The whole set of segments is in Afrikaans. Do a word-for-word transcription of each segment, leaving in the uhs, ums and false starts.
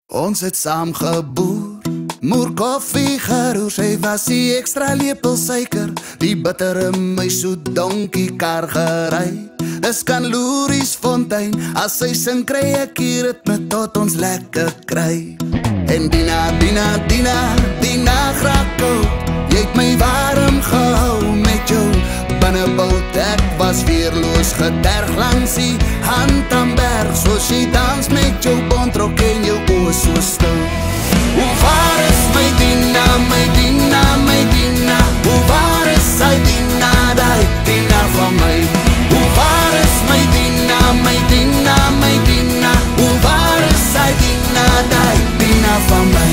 Ons het saam geboer, moer koffie geroer. Sy was die extra lepel suiker, die bittere my soet donkie kar gery. Is kan Loeries Fontein, as sy sing kry ek hier ritme tot ons lekker kry. En Dina, Dina, Dina, Dina Grako, jy het my warm gehou met jou binnebout. Ek was weerloos geterg langs die hand aan berg, soos jy dans met jou bontrok en jou oë so stil. Hoe waar is my Dina, my Dina, my Dina? Hoe waar is sy Dina, die Dina van my? Hoe waar is my Dina, my Dina, my Dina? Hoe waar is sy Dina, die Dina van my?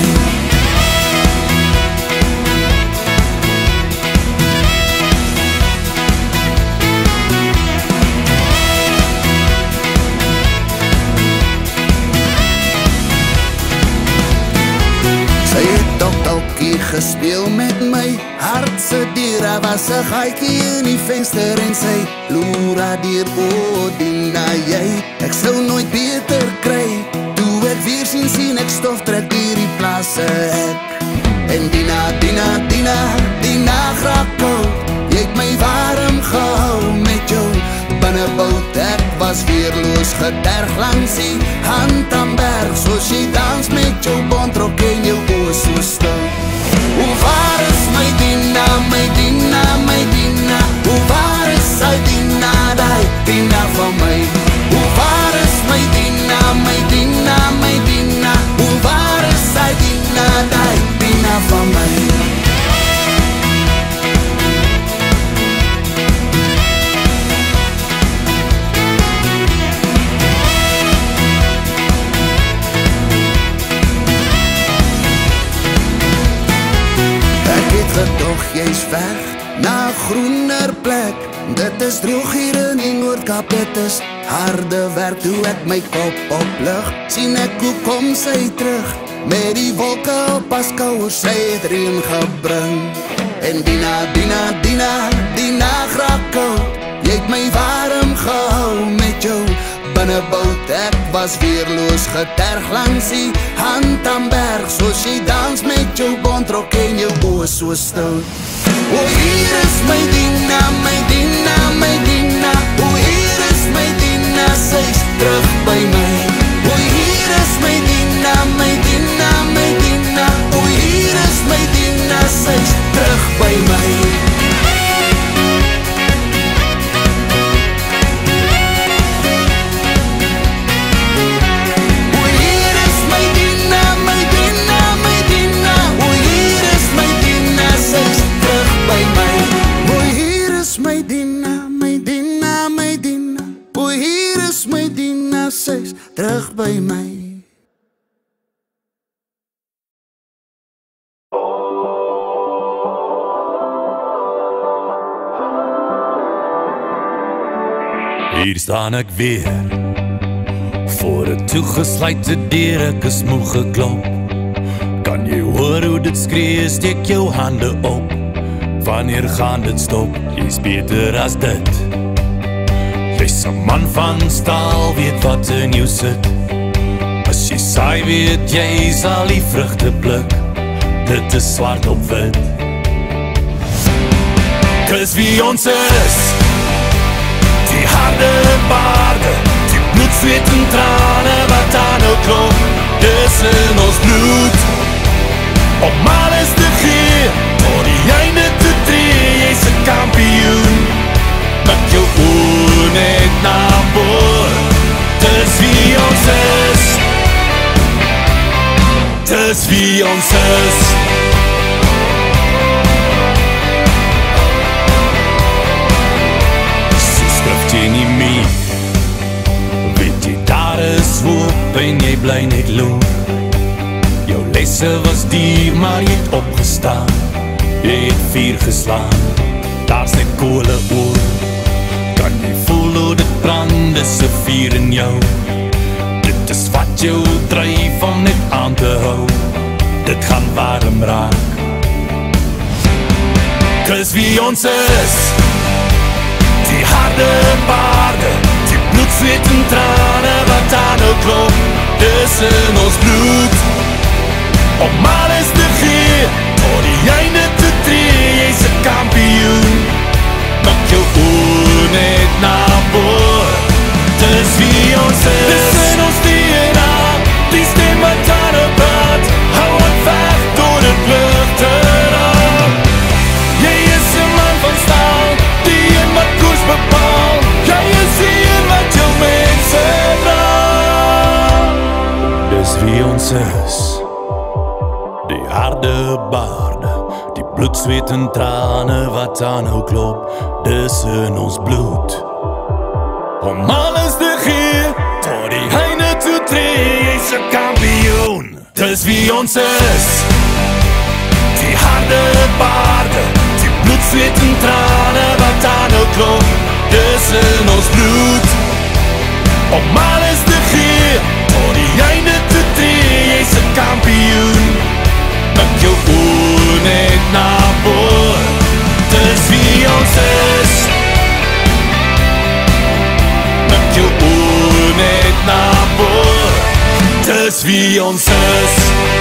Gespeel met my hartse dier. Daar was een gaaitjie in die venster en sy loera dier. O Dina, jy, ek sou nooit beter kry. Toe ek weer sien sien ek stof trek dier die plaase ek. En Dina, Dina, Dina, Dina Grako, jy het my warm gehou met jou binnebout. Ek was weerloos geterg langs die hand aan berg, soos jy dans met jou bontrok en jou oë so stil. Hoe waar is my Dina, my Dina, my Dina? Hoe waar is sy Dina, die Dina van my? Hoe waar is my Dina, my Dina, my Dina? Hoe waar is sy Dina, die Dina van my? Gedog jy's weg na groener plek. Dit is droog hier in die Noordkaap. Dit is harde werk. Toe ek my kop oplig, sien ek hoe kom sy terug. Met die wolke op as kouers, sy het reën gebring. En Dina, Dina, Dina, Dina Grako, jy het my warm gehou met jou binnebout. Ek was weerloos geterg langs die hand aan berg, soos jy dans met jou bontrok en jou oë so stil. O hier is my Dina, my Dina, my Dina. O hier is my Dina, sy's terug by my. O hier is my Dina, my Dina, my Dina. O hier is my Dina, sy's terug by my. Terug by my. Hier staan ek weer voor 'n toegesluite deur, ek is moeg geklop. Kan jy hoor hoe dit skree, steek jou hande op. Wanneer gaan dit stop? Jy's beter as dit. Jy's 'n man van staal, weet wat in jou sit. As jy saai, weet jy sal die vrugte pluk. Dit is swart op wit. Dis wie ons is, die harde paarde, die bloed, zweet en trane wat aan nou klop. Dis in ons bloed, om alles te gee, tot die einde te tree. Jy's 'n kampioen, met jou oor net na boor. Dis wie ons is, dis wie ons is. So skrif jy nie meer, weet jy daar is hoop en jy bly net loop. Jou lesse was duur, maar jy het opgestaan. Jy het vuur geslaan, daar's net kole oor. Kan jy voel hoe dit brand, is 'n vuur in jou. Dit is wat jou dryf om net aan te hou. Dit gaan warm raak. Dis wie ons is, die harde paarde, die bloed, zweet en trane wat aan nou klop. Dis in ons bloed. ons is. Die harde baarde, die bloed, zweet en trane wat aanhou klop, dis in ons bloed. Om alles te gee, tot die heine toe tree, jy's 'n kampioen. Dis wie ons is. Die harde baarde, die bloed, zweet en trane wat aanhou klop, dis in ons bloed. Om alles te gee, tot die einde te tree, jy's 'n kampioen. Met jou oor net na voor, dis wie ons is. Met jou oor net na voor, dis wie ons is.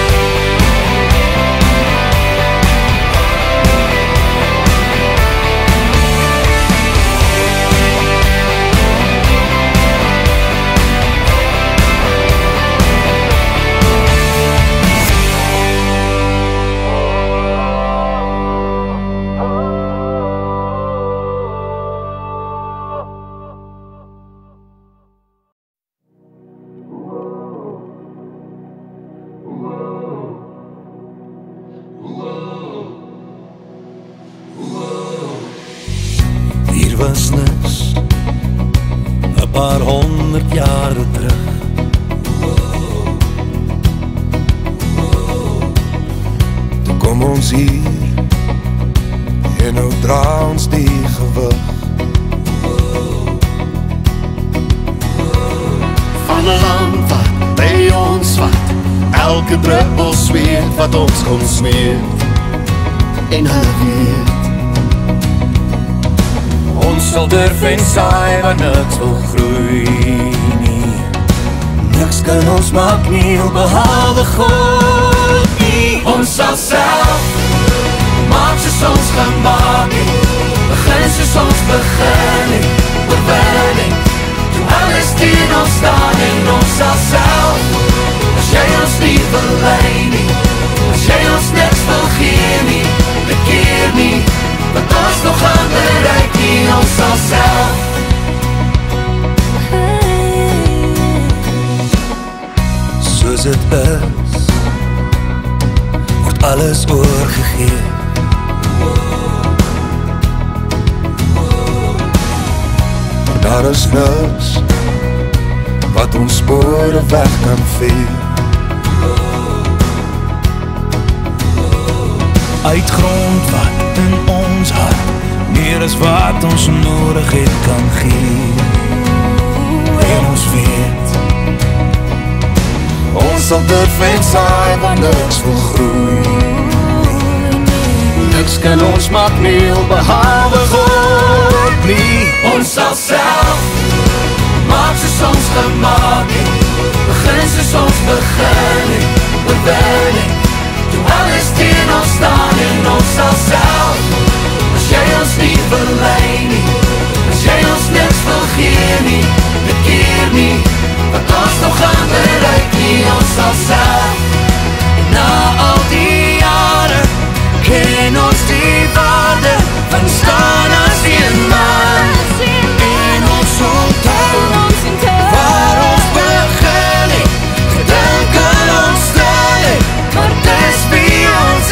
Was niks, 'n paar honderd jare terug. Toe kom ons hier en nou dra ons die gewig van 'n land wat by ons wat elke druppel zweet wat ons kom smeert. En hulle weet ons sal durf en saai waar niks wil groei nie. Niks kan ons maak nie, behalwe God nie. ons sal self maak soos ons gemaak het, begin soos ons begin het, oorwinning, toe alles teen ons staan. En ons sal self, as jy ons nie wil lei nie, as jy ons niks wil gee nie, bekeer nie, wat ons nog gaan bereik nie, ons sal self. Soos het is, word alles oorgegee. Maar daar is niks wat ons spore weg kan vee. Uit grond wat in ons hart meer is wat ons nodig het kan gee. En ons weet, ons sal durf en saai waar niks wil groei. Niks kan ons maak nie, behalwe God nie. Ons sal self maak soos ons gemaak het, begin soos ons begin het, oorwinning, toe alles teen ons staan. En ons sal self, as jy ons nie wil lei nie, as jy ons niks wil gee nie, bekeer nie, wat ons nog gaan bereik nie, ons sal self. En na al die jare ken ons die waarde van staan as een man. En ons onthou waar ons begin het, gedink aan ons stil het, maar dis wie ons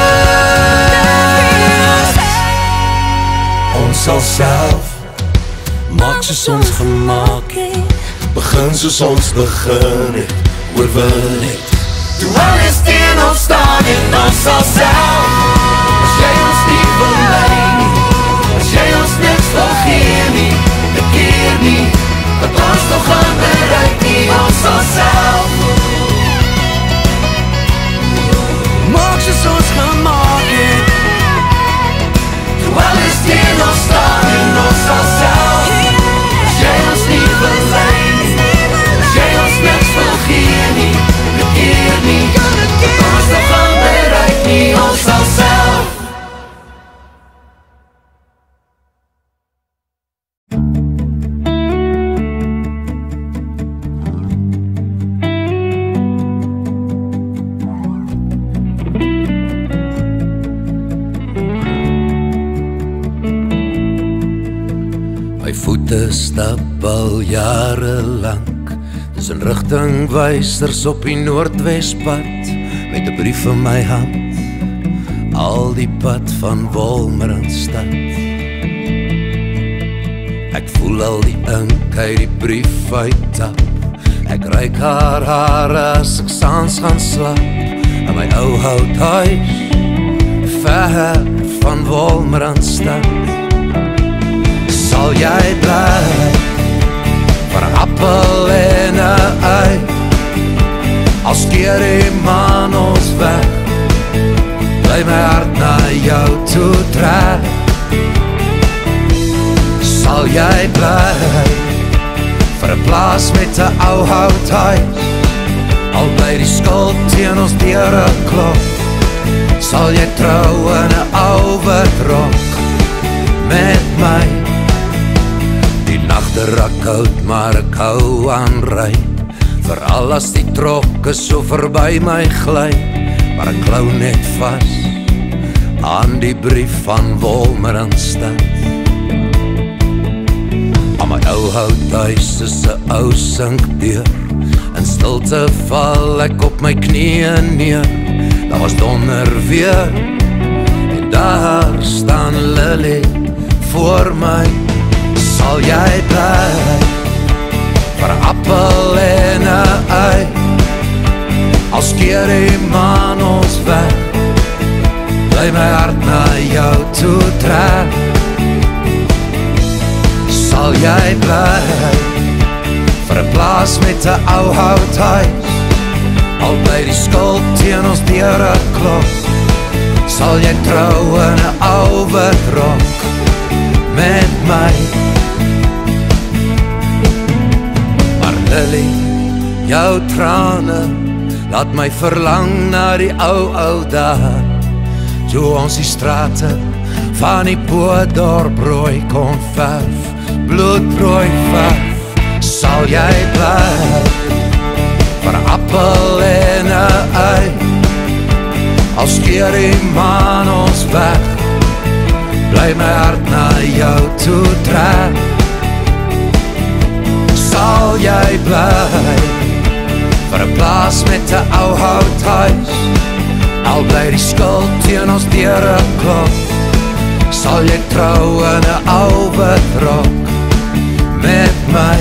is. Ons sal self maak soos ons gemaak het, begin soos ons begin het, oorwin het, toe alles teen ons staan. En ons sal self, as jy ons nie wil lei nie, as jy ons niks wil gee nie, bekeer nie, wat ons nog gaan bereik nie, ons sal self maak soos ons gemaak het, toe alles teen ons staan. En ons sal self, as jy ons nie wil lei nie, as jy ons niks wil gee nie, bekeer nie, wat ons nog gaan bereik nie, ons sal self. My voete stap al jare lang, Dis 'n rigtingwysers op die Noordwespad met 'n brief in my hand, al die pad van Wolmaranstad. Ek voel al die ink uit die brief uittap. Ek ruik haar hare as ek saans gaan slaap in my ou houthuis ver van Wolmaranstad. Sal jy bly vir 'n appel en 'n ei, als keer die maan ons weg, bly my hart na jou toe trek. Sal jy bly vir 'n plaas met 'n ou houthuis, al bly die skuld teen ons deure klop? Sal jy trou in 'n ou wit rok met my? Die nagte raak koud, maar ek hou aan ry, veral as die trokke so verby my gly. Maar ek klou net vas aan die brief van Wolmaranstad. Aan my ou houthuis is 'n ou sinkdeur, in stilte val ek op my knieën neer. Daar was donder weer, en daar staan Lily voor my. Sal jy bly vir 'n appel en 'n ei, als keer die maan ons weg, bly my hart na jou toe trek? Sal jy bly vir 'n plaas met 'n ou houthuis, al bly die skuld teen ons deure klop? Sal jy trou in 'n ou wit rok met my? Maar Lily, jou trane laat my verlang na die ou ou dae, toe ons die strate van die Poortdorp rooi kon verf, bloedrooi verf. Sal jy bly vir 'n appel en 'n ei, als keer die maan ons weg, bly my hart na jou toe trek? Sal jy bly vir 'n plaas met 'n ou houthuis, al bly die skuld teen ons deure klop? Sal jy trou in 'n ou wit rok met my?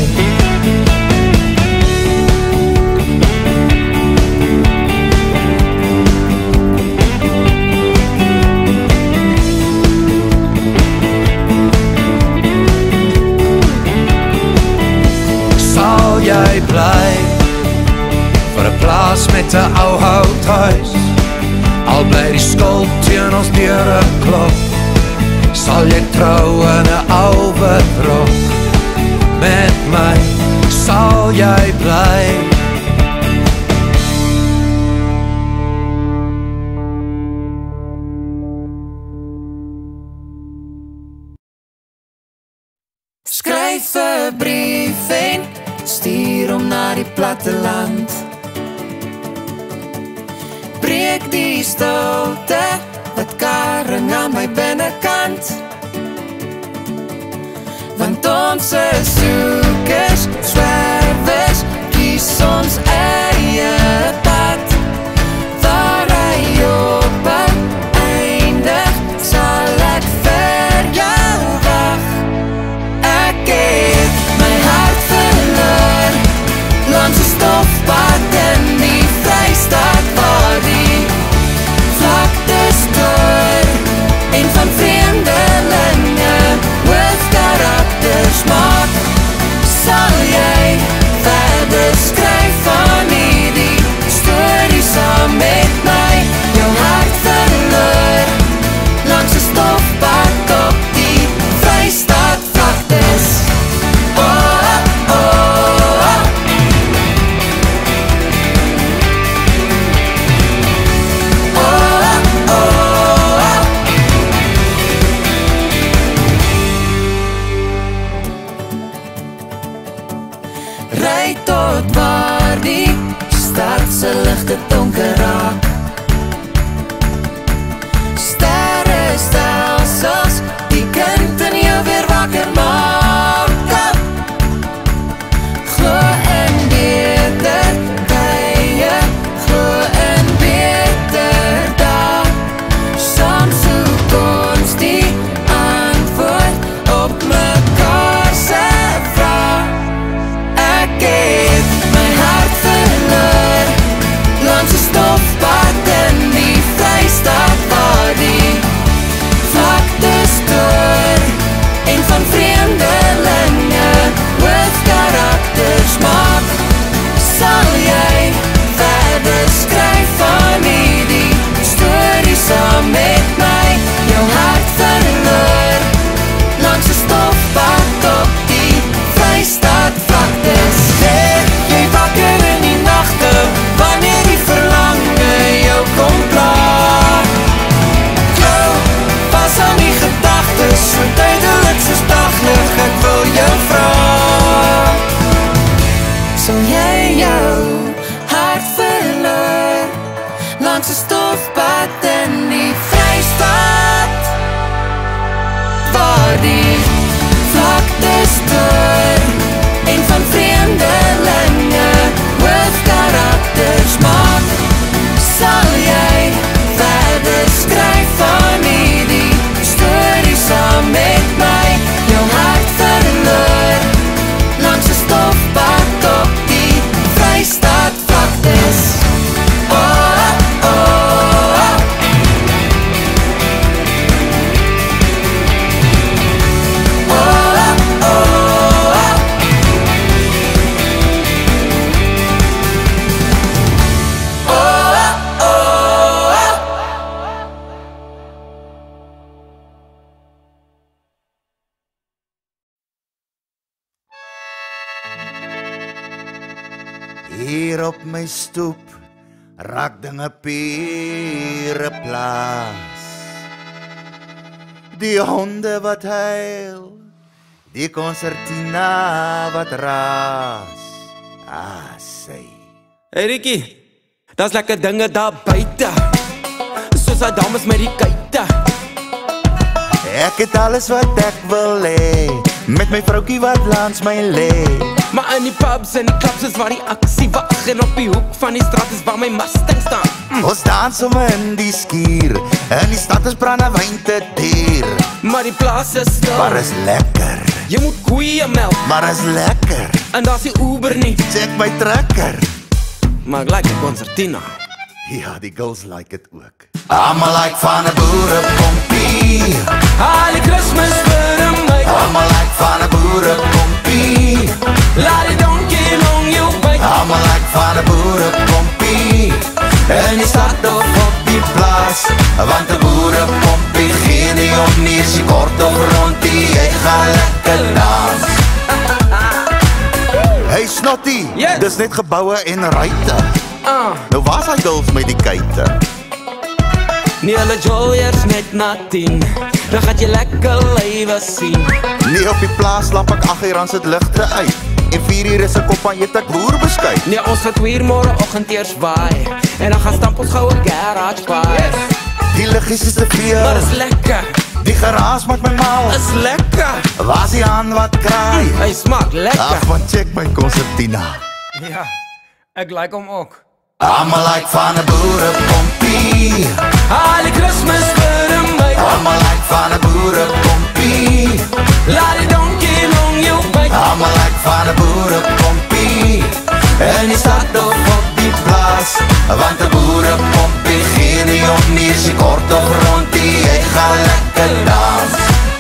Sal jy bly vir 'n plaas met 'n ou houthuis, al bly die skuld teen ons deure klop? Sal jy trou in 'n ou wit rok met my? Sal jy bly? Skryf 'n brief en stuur hom na die platteland. Breek die stilte wat karring aan my binnekant, want ons is soekers, zwervers, kies ons eie pad. Waar hy op eindig, sal ek vir jou wag. Ek het my hart verloor langs 'n stofpad in die Vrystaat, waar die vlaktes deur en van vreemdelinge hoofkarakters maak. Sal jy verder skryf van hierdie storie saam met my? Jou hart verloor langs 'n stofpad op die Vrystaat vlaktes. Oh, oh, oh. Oh, oh, oh. Ry tot waar die stad se ligte donker raak. Sterrestelsels, die kind in jou weer wakker maak. Glo in die langs 'n stofpad in die Vrystaat, waar die vlaktes stoor en van vreemdelinge hoofkarakters maak. Sal jy verder skryf van hierdie storie saam met my, jou hart verloor langs 'n stofpad op die Vrystaat vlaktes. Oh, oh, oh. Oh, oh, oh. Oh, oh, oh. Hier op my stoep raak dinge pure plaas. Die honde wat huil, die concertina wat raas. Ah, sy. Hey Rikkie, daar's lekker dinge daar buite, soos die dames met die kuite. Ek het alles wat ek wil hê, met my vroukie wat langs my lê. Maar in die pubs en die clubs is waar die aksie wag, en op die hoek van die straat is waar my Mustang staan. mm. Ons dans sommer in die skuur, in die stad is brandewyn te duur. Maar die plaas is stil, Maar is lekker, jy moet koeie melk, maar is lekker. en daar's die Uber nie. Check my trekker. Maar ek like die concertina. Ja, die girls like it ook. Almal like van 'n boerepompie, Haal die Christmas vir my, almal like van 'n boerepompie, laat die donkie long jou by. almal like van 'n boerepompie. En die stad of op die plaas, want 'n boerepompie gee nie om nie, sy kort of rond die, hy gaan lekker dans. Hey snotty, Yes. dis net geboue en ruite. Ah, Nou waar's hy girls met die kuite? nie hulle joyers net na tien, dan gaat jy lekker lywe sien. Nee, op die plaas lap ek agt uur aan sit ligte uit, en vier uur is ek op aan eet ek boerbeskuit. Nee, ons gaat weer morgenoggend eers waai, en dan gaan stamp ons goue garage paai. Die liggies is te Maar veel, is lekker, die geraas maak my mal. is lekker, Waar's die aan wat kraai? hy smaak lekker. Ag man, check my concertina. Ja, ek like hom ook. Almal like van 'n boerepompie, Haal die Christmas vir my, almal like van 'n boerepompie, laat die donkie long jou by. almal like van 'n boerepompie. En die stad of op die plaas, want 'n boerepompie gee nie om nie, sy kort of rond die, hy gaan lekker dans.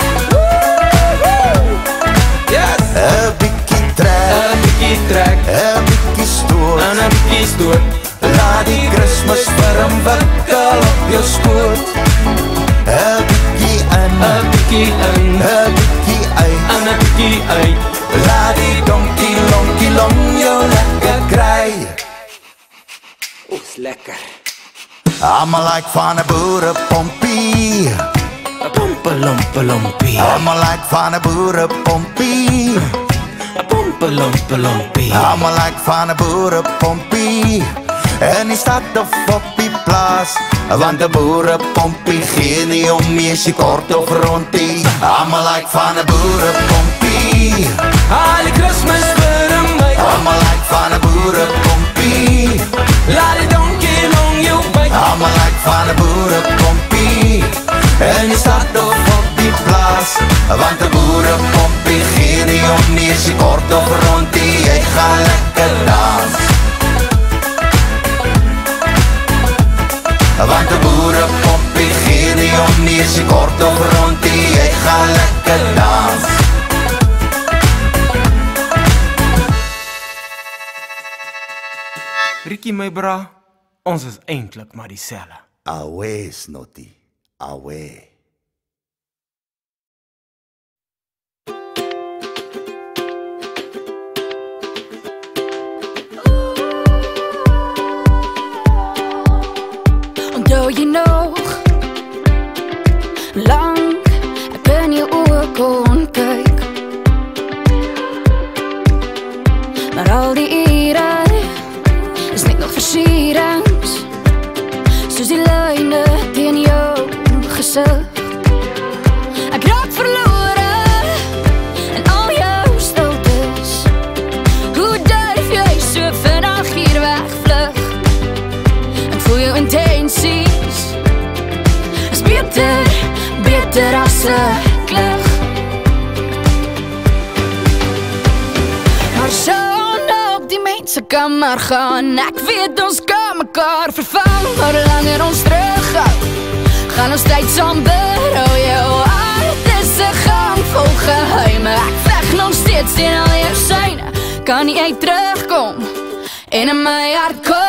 Yes, 'n bietjie trek, een bietjie trek, 'n bietjie stoot, en een bietjie stoot. laat die Kersfees warm wikkel op jou skoot. 'n bietjie in, Een bietjie in, 'n bietjie uit, en een bietjie uit. laat die donkie lonkie long jou lekker kry. Oeh, is lekker. Almal like van 'n boerepompie, Een pompelompelompie, almal like van 'n boerepompie, een pompelompelompie. almal like van 'n boerepompie. En die stad of op die plaas, want 'n boerepompie gee nie om nie, sy kort of rond die. Almal like van 'n boerepompie, Haal die Christmas vir my, almal like van 'n boerepompie, laat die donkie long jou by. almal like van 'n boerepompie. En die stad of op die plaas, want 'n boerepompie gee nie om nie, sy kort of rond die, hy gaan lekker dans. Want 'n boerepompie gee nie om nie, sy kort of rond die, hy gaan lekker dans. Rikkie my bra, ons is eintlik maar dieselfde. Away, snotty, away. Onthou jy nog, lang ek in jou oë kon kyk, maar al die ure is net nog versierings, intensies is beter, beter as 'n klug. Maar sal op die mense kamer gaan, ek weet ons kan mekaar vervang, maar langer ons terughou, gaan ons tyd saam berou. Jou hart is 'n gang vol geheime, ek veg nog steeds teen al jou syne, kan nie uit terugkom en in my hart kom.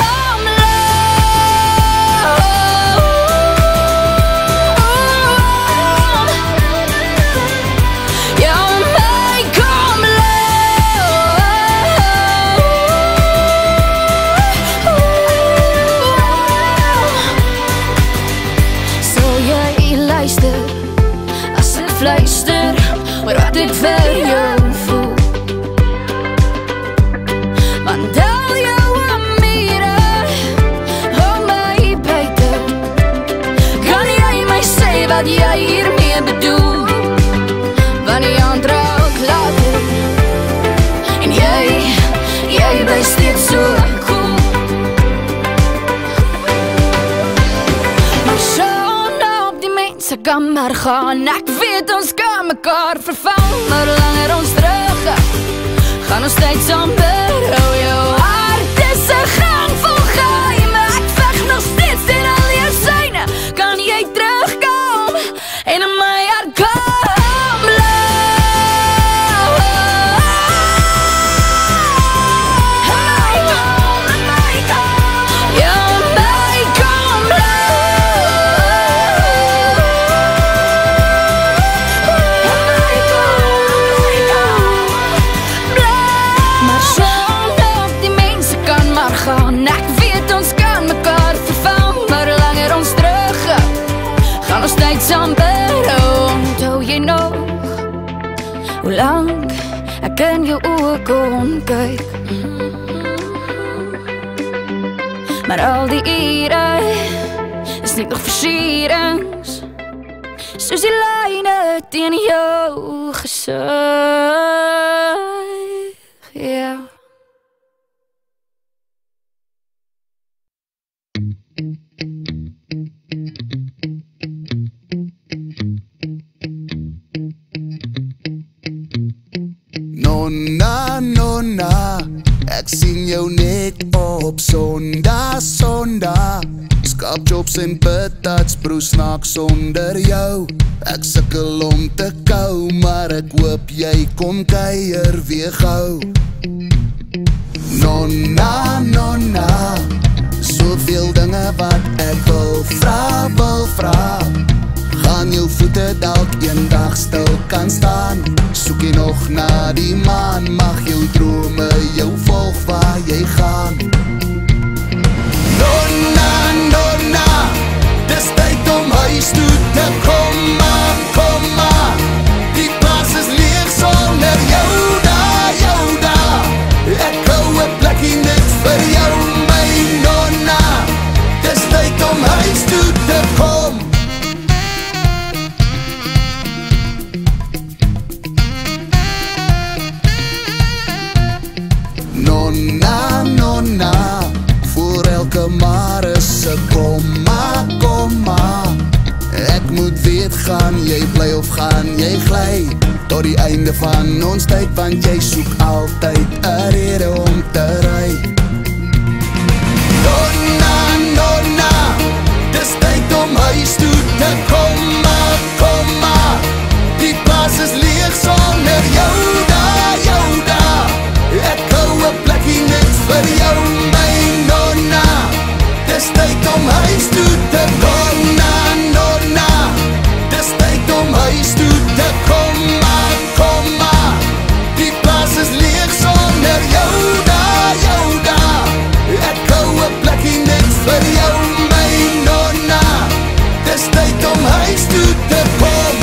Luister, oor wat ek vir jou voel, want al jou amire hou my buite. Kan jy my sê wat jy hiermee bedoel, want die aand raak later en jy, jy bly steeds so cool. Maar so nou op die mense kan maar gaan, ek weet ons kan mekaar vervang, maar langer ons terug gaan ons tyd saam berou. Jou hart is 'n gang vol geheime, ek veg nog steeds teen al jou syne, kan jy terugkom en in my hart kom. Hoe lang ek in jou oë kon kyk, maar al die ure is net nog versierings, soos die lyne teen jou gesig, ja. Nonna, nonna, ek sien jou net op Sondag, Sondag. Skaapchops en patats, broer, snaak sonder jou. Ek sukkel om te kou, maar ek hoop jy kom kuier weer gou. Nonna, nonna, soveel dinge wat ek wil vra, wil vra. Gaan jou voete dalk eendag stil kan staan, soek jy nog na die maan, mag jou drome jou volg waar jy gaan. Nonna, nonna, dis tyd om huis toe te kom, maar, kom maar, die plaas is leeg sonder jou daar, jou daar. Ek hou 'n plekkie net vir jou, my nonna, dis tyd om huis toe te kom. Nonna, nonna, voor elke maar is 'n komma, komma. Ek moet weet, gaan jy bly of gaan jy gly, tot die einde van ons tyd, want jy soek altyd 'n rede om te ry. Nonna, nonna, dis tyd om huis toe te kom, maar, kom maar, die plaas is leeg sonder jou daar, jou daar. Ek hou 'n plekkie net vir jou, my nonna, dis tyd om huis toe te kom, na, nonna, dis tyd om huis toe te kom, maar, kom maar, die plaas is leeg sonder jou daar, jou daar. Ek hou 'n plekkie net vir jou, my nonna, dis tyd om huis toe te kom.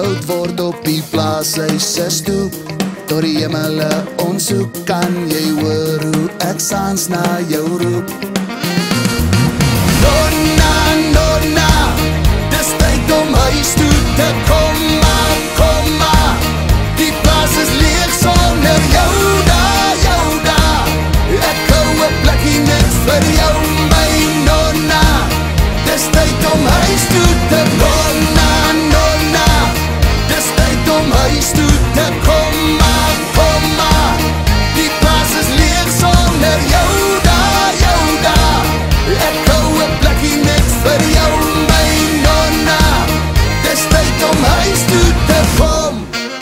oud word op die plaas, hy se stoep. Door die hemel ons soek, kan jy hoor hoe ek saans na jou roep. Nonna, nonna, dis tyd om huis toe te kom, maar, kom maar. Die plaas is leeg sonder jou daar, jou daar. Ek hou 'n plekkie net vir jou, my nonna. Dis tyd om huis toe te kom, nonna, nonna. Dis tyd om huis toe te kom, maar, kom maar. Die plaas is leeg sonder jou daar, jou daar. Ek hou 'n plekkie net vir jou, my nonna. Dis tyd om huis toe te kom.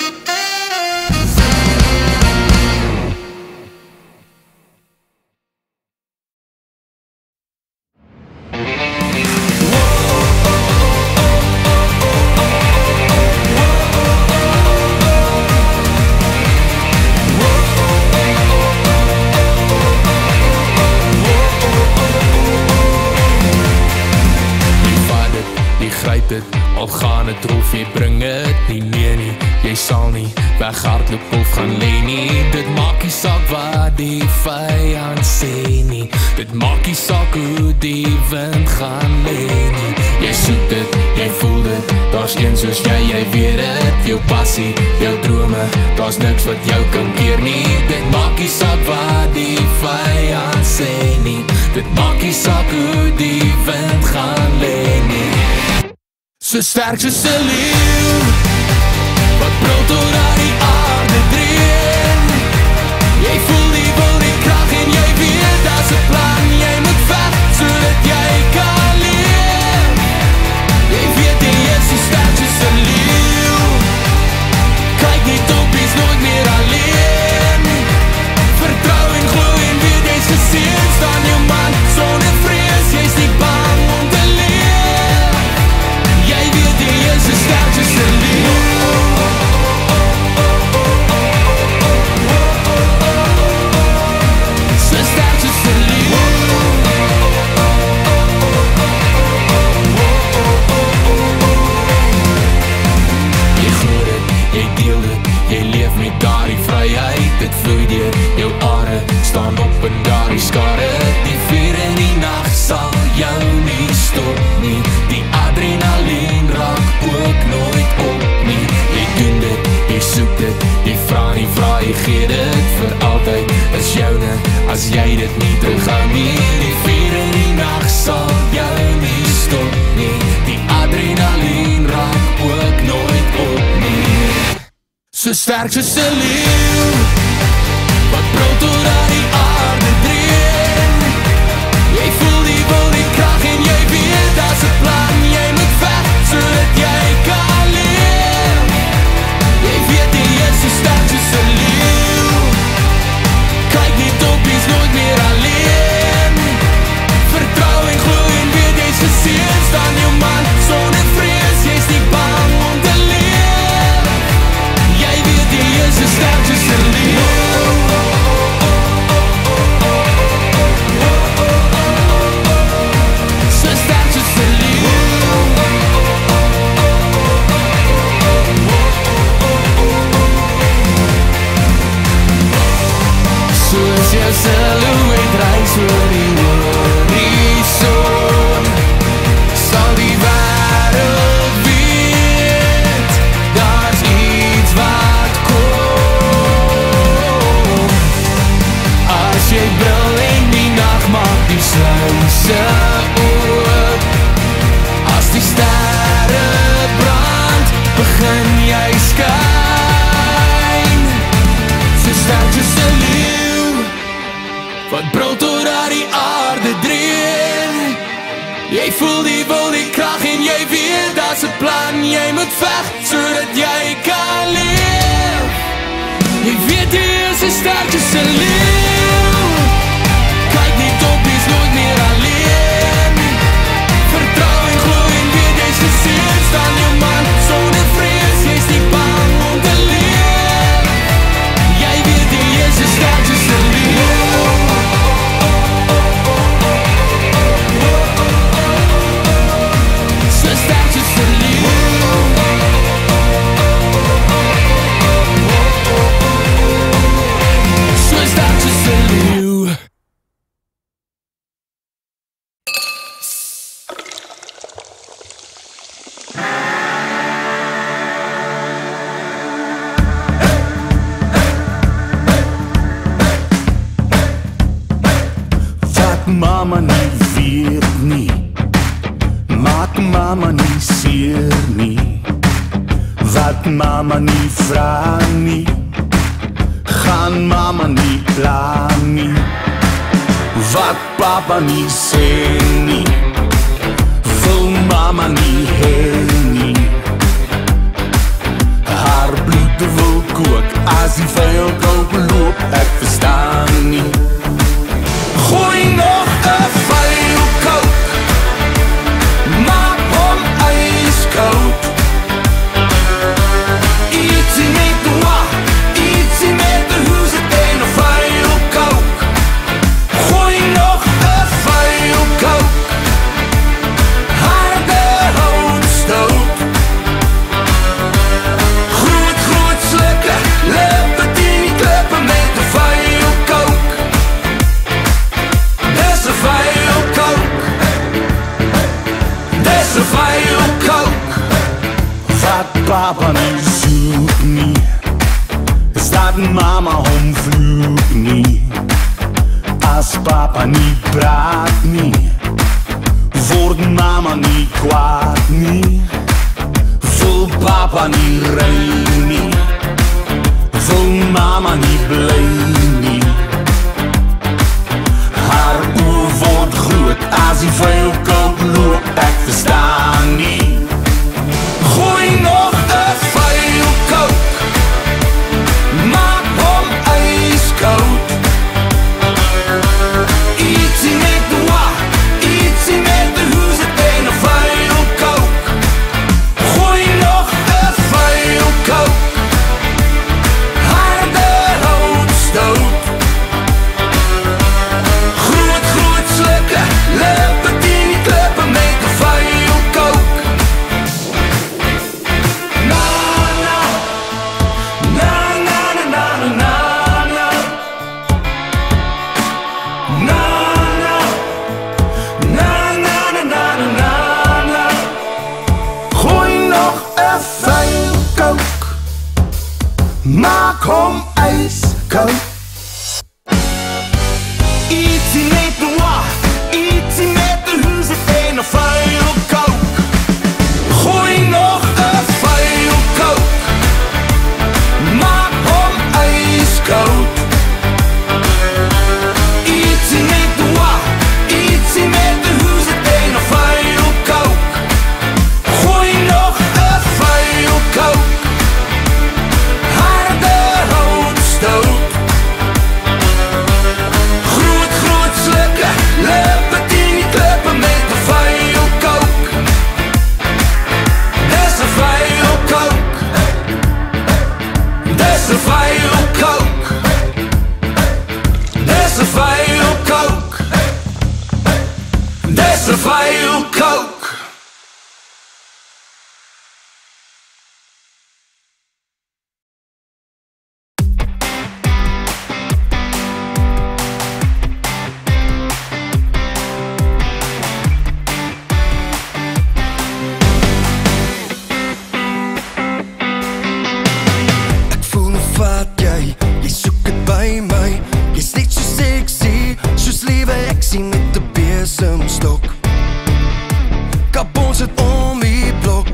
Al gaan het roef, jy bring het nie, nee nie. Jy sal nie weghardloop of gaan leen nie. Dit maak nie saak wat die vyand sê nie. Dit maak nie saak hoe die wind gaan leen nie. Jy soek dit, jy voel dit, daar's een soos jy, jy weet het. Jou passie, jou drome, daar's niks wat jou kan keer nie. Dit maak nie saak wat die vyand sê nie. Dit maak nie saak hoe die wind gaan leen nie. So sterk soos 'n leeuw, wat brul tot aan die aarde dreun. Jy voel die wil, die krag en jy weet daar's 'n plan. Jy moet veg, sodat jy kan leef. Jy weet jy is so sterk soos 'n leeuw. Kyk niet op, jy's nooit meer alleen. Vertrou en glo en weet jy's geseën. Staan jou man, sonder vrees, jy's nie bang om te leef. Jy weet jy is so sterk soos 'n leeuw. So sterk soos 'n leeuw. Jy glo dit, jy deel dit, jy leef met daardie vryheid. Dit vloei deur jou are, staan op in daardie skare. Die vuur in die nag sal jou nie stop nie. Die adrenalien raak ook nooit op nie. Jy doen dit, jy soek dit, jy vra nie, vra jy gee dit vir altyd. Is joune, as jy dit nie terughou nie. Die vuur in die nag sal jou nie stop nie. Die adrenalien raak ook nooit op nie. So sterk soos 'n leeuw, wat brul tot aan die aarde dreun. Jy voel die wil, die krag en jy weet daar's 'n plan. Jy moet veg, sodat jy kan leef. Jy weet jy is so sterk soos 'n leeuw. Kyk niet op, jy's nooit meer alleen. Vertrou en glo en weet jy's geseën. Staan jou man, sonder vrees, jy's nie bang om te leef. Jy weet jy is so sterk soos 'n leeuw. So sterk soos 'n leeuw. Soos jou silhouet reis oor die horizon, sal die wêreld weet, daar's iets wat kom. As jy brul en die nag maak die sluise oop. As die sterre brand, begin jy skyn. So sterk soos 'n leeuw, wat brul tot aan die aarde dreun. Jy voel die wil, die krag en jy weet daar's 'n plan. Jy moet veg, sodat jy kan leef. Jy weet jy is so sterk soos 'n leeuw. Kyk niet op, jy's nooit meer alleen. Vertrou en glo en weet jy's geseën. Staan jou man, sonder vrees, jy's nie bang om te leef. Jy weet jy is so sterk soos 'n leeuw. So sterk soos 'n leeuw. mama nie weet nie, maak mama nie seer nie. Wat mama nie vra nie, gaan mama nie pla nie. Wat papa nie sê nie, wil mama nie hê nie. Haar bloed wil kook, as die vuil koop loop, ek verstaan nie. Gooi nog 'n vuil kook, maak hom ijskoud. Ietsie met de wa, ietsie met de hoes, het een of vuil kook. Gooi nog 'n vuil kook, harde houtstoot. Groot, groot slikken, lippen die niet klippen met de vuil kook. Dis 'n vuil kook, dis 'n vuil kook. Wat papa nie zoekt nie, is dat mama hom vloek nie. As papa nie praat nie, word mama nie kwaad nie. Wil papa nie ry nie, wil mama nie bly nie. Haar oor word groot, as die vuil kook loop, ek verstaan nie. Gooi nog 'n vuil kook, maak hom ijskoud. Ietsie met de wa, ietsie met de hoes, het een of vuil kook. Gooi nog 'n vuil kook, harde houtstoot. Groot, groot slikken, lippen die niet klippen met de vuil kook. Na na, na na na na na na, na na, na na na na na na. Gooi nog 'n vuil kook, maak hom ijskoud. Ietsie met de wa, ietsie met de hoes, het een of vuil kook. Gooi nog 'n vuil kook, maak hom ijskoud. Ietsie met de wa, ietsie met de hoes, het een of vuil kook. Gooi nog 'n vuil kook, harde houtstoot. Groot, groot slikken, lippen die niet klippen met de vuil kook. Dis 'n vuil kook, dis 'n vuil kook, dis 'n vuil kook, dis 'n vuil kook. Ek voel of wat jy, jy soek het by my. Jy's net so sexy, soos liewe eksie met 'n besemstok. Kap ons het om die blok.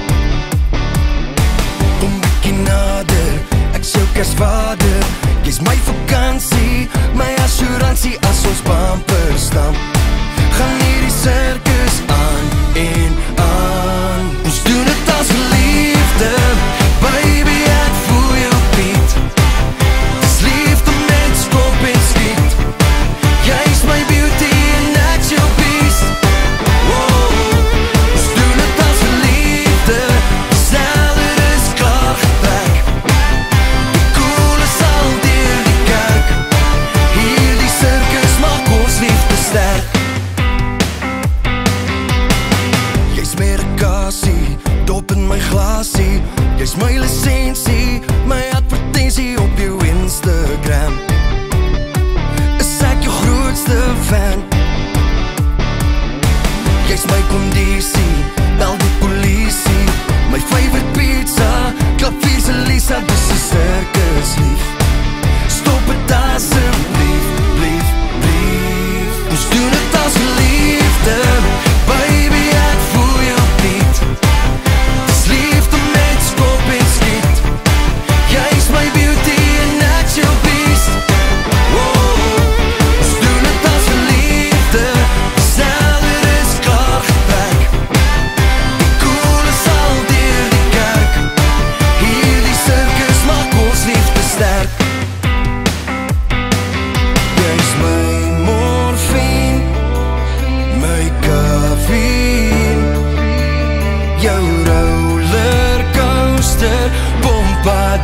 Kom bietjie nader, ek's jou kersvader. Jy's my vakansie, my assuransie as ons bumper stamp. Gaan hierdie circus aan en aan. Ons doen het as liefde, baby, ek voel jou beat. Dis liefde met skop en skiet. Jy's my beauty and that's your beast. Wow. Ons doen het as liefde, sneller is klaar gewerk. Die koel is al deur die kerk. Hierdie circus maak ons liefde sterk. Jy's medikasie, dop in my glasie. Jy's my lisensie, my advertensie op jou Instagram. Is ek jou grootste fan? Jy's my kondisie, bel die polisie. My favorite pizza, klap vier se Lisa, dis 'n circus lief. Stop het asseblief, blief, blief. Ons doen het al pomp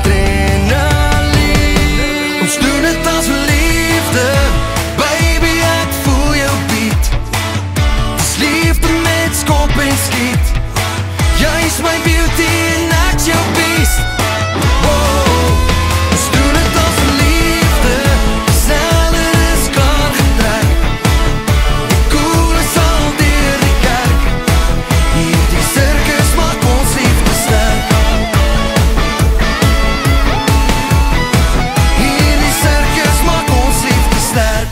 adrenaline. Ons doen het as liefde, baby ek voel jou beat. Dis liefde met skop en skiet. Jy is my beauty en ek's jou beast. Ons doen het as liefde, sneller is klaar getrek. Die koel is al deur die kerk. Hierdie circus maak ons liefde sterk. Hierdie circus maak ons liefde sterk.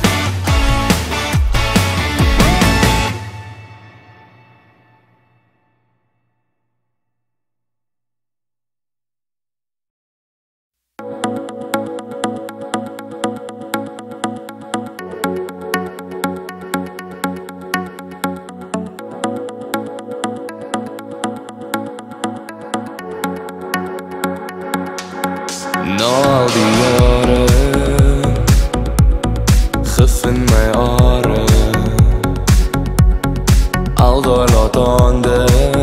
Na al die jare, gif in my are, al daar laat hande,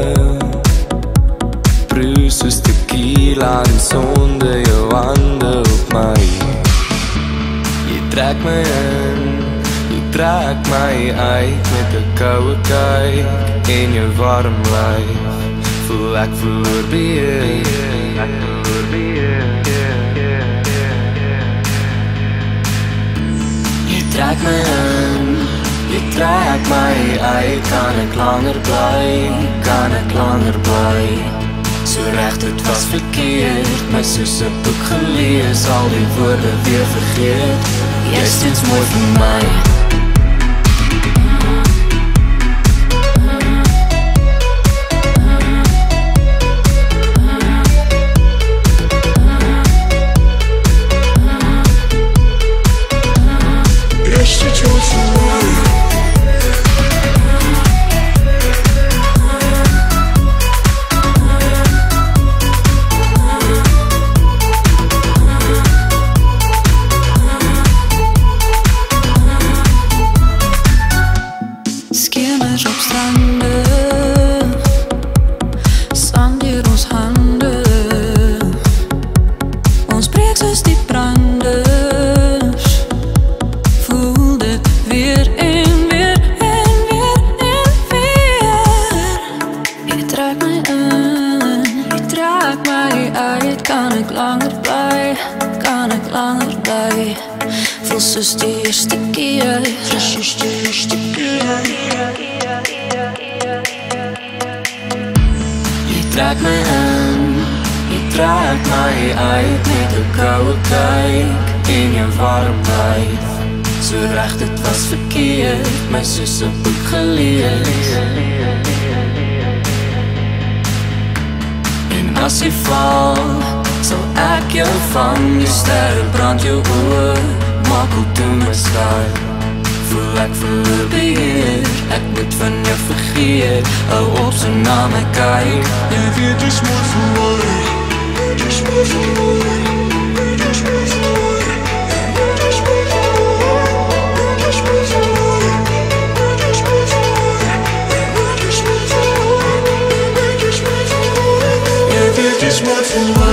proe soos tequila en sonde jou hande op my. Jy trek my in, jy trek my uit met 'n koue kyk en jou warm lyf. Voel ek verloor beheer, ek verloor beheer. Jy trek my in, jy trek my uit. Kan ek langer bly, kan ek langer bly. So recht het was verkeerd, my soos 'n boek gelees. Al die woorde weer vergeet, jy is steeds mooi vir my. Skimmers op stranden, sand hier ons handen. Ons breek soos die branders. Voel dit weer en weer en weer en weer. Jy trek my in, jy trek my uit. Kan ek langer bly, kan ek langer bly. Voel soos die eerste keer, soos die eerste keer. Jy trek my in, jy trek my uit met 'n koue kyk en jou warm lyf. So recht het was verkeerd, my soos 'n boek gelees. En as jy val, sal ek jou vang. Die sterre brand jou oor, maak hoe toe my sky. Voel ek verloor beheer, ek moet van jou vergeet. Hou op so na my kyk. Jy weet jy's mooi vir my, jy's mooi vir my, jy's mooi vir my, jy's mooi vir my, jy's mooi vir my, jy's mooi vir my, jy's mooi vir my, jy's mooi vir my. Jy weet jy's mooi vir my.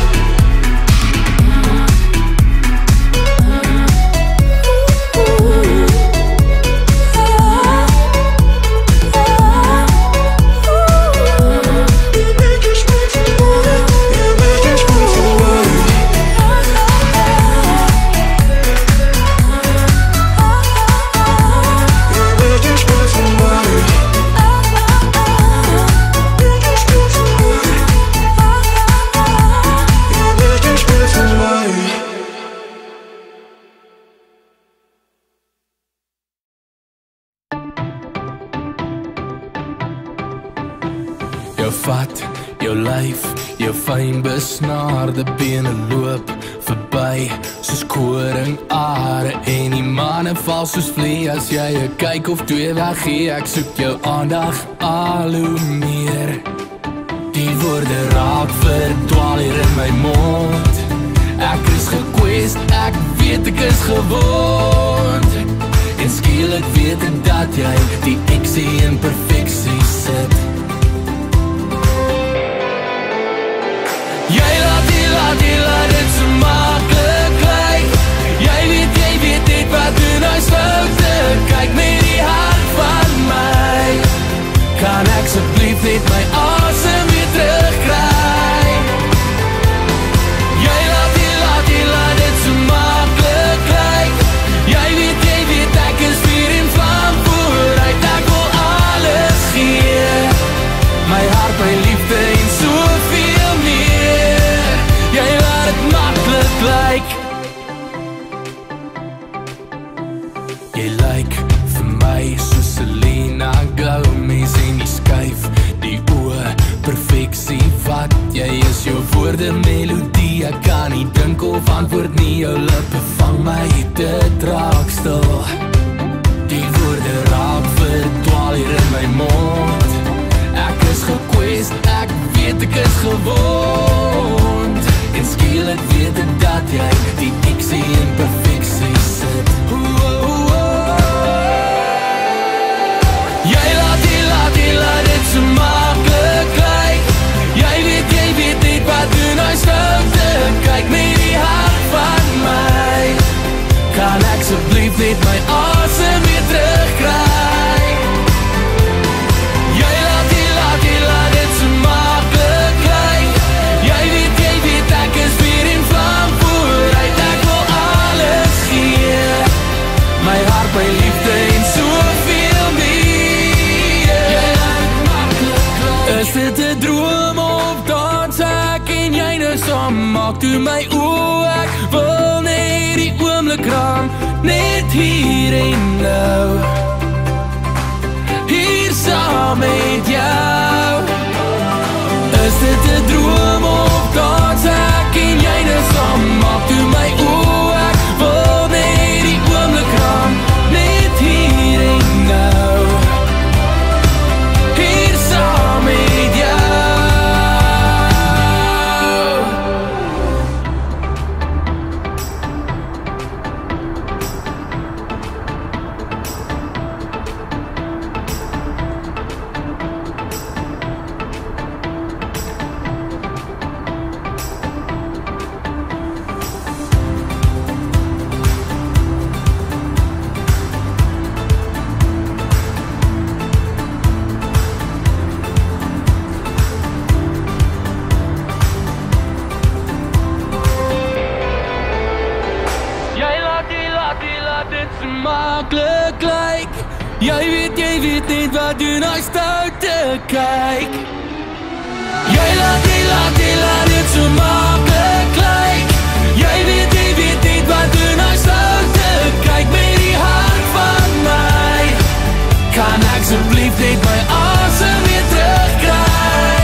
Jou vat, jou lyf, jou fyn besnaarde bene loop verby soos koring are en die manne val soos vlee as jy 'n kyk of twee weggee. Ek soek jou aandag al hoe meer. Die woorde raak verdwaal hier in my mond. Ek is gekwest, ek weet ek is gewond. En skielik weet ek dat jy die eksie in perfeksie sit. Jy laat Kan ek asseblief net my asem weer terugkry? Jy laat die, laat die, laat dit so maklik lyk. Jy weet, jy weet, ek is vuur en vlam vooruit. Ek wil alles gee, my hart, my liefde en soveel meer. Jy laat het maklik lyk. Jy lyk vir my soos Selena Gomez en die skuif, die oë, perfeksie wat jy is. Jou woorde, melodie, ek kan nie dink of antwoord nie. Jou lippe vang my, dit raak stil. Die woorde raak verdwaal hier in my mond. Ek is gekwest, ek weet ek is gewond. En skielik weet ek dat jy die eksie en perfeksie sit. Jy laat die, laat die, laat dit so maklik lyk. Jy weet, jy weet net wat doen as foute. Kyk met die hart van my. Kan ek asseblief net my asem weer terugkry? Jy laat die, laat die, laat dit so maklik lyk. Jy weet, jy weet, ek is weer in vlam vooruit. Ek wil alles gee, my hart, my liefde en soveel meer. Jy laat het maklik lyk. Is dit 'n droom of dans ek en jy nou saam? Maak toe my oë, ek wil net die oomblik raam. Net hier en nou, hier saam met jou. Is dit 'n droom of dans ek en jy nou saam? Maak toe my oë, ek wil net die oomblik raam. Net hier en nou, hier saam met jou. Maklik lyk. Jy weet, jy weet net wat doen as stoute kyk. Jy laat die, laat die, laat dit so maklik lyk. Jy weet, jy weet net wat doen as stoute kyk. Met die hart van my, kan ek asseblief net my asem weer terugkry?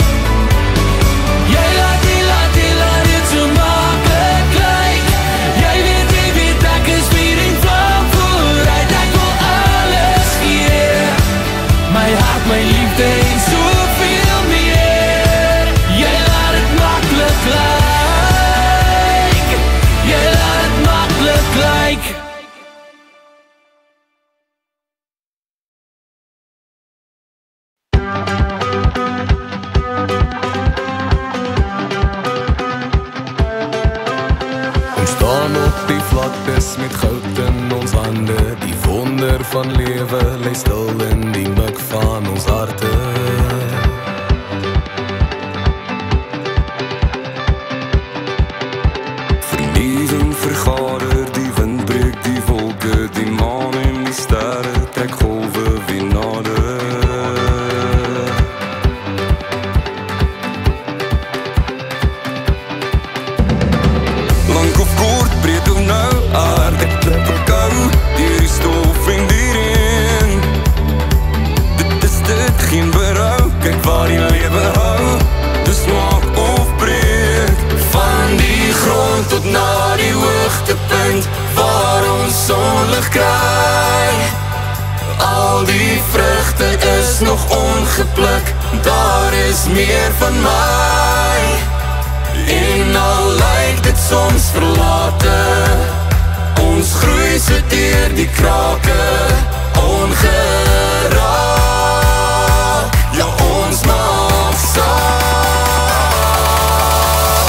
Jy laat die, laat die, laat dit so maklik lyk. Jy weet, jy weet, ek is weer in vlam vooruit. Ek wil alles gee, my hart, my liefde en soveel meer. Jy laat het maklik lyk. Jy laat het maklik lyk. Staan op die vlaktes met goud in ons hande. Die wonder van lewe lê stil in die mik van ons harte. Verliezing vergader, die wind breek die wolke. Die maan en die sterre trek golwe weer nader. Lang of kort, breed of nou, aarde klip of kou, deur die stof en die reën. Dit is dit, geen berou, kyk waar die lewe hou. Dis maak of breek, van die grond tot na die hoogtepunt, waar ons sonlig kry. Al die vrugte is nog ongepluk, daar is meer van my. En al lyk dit soms verlate, ons groei so deur die krake, ongeraak. Ja, ons maak saak.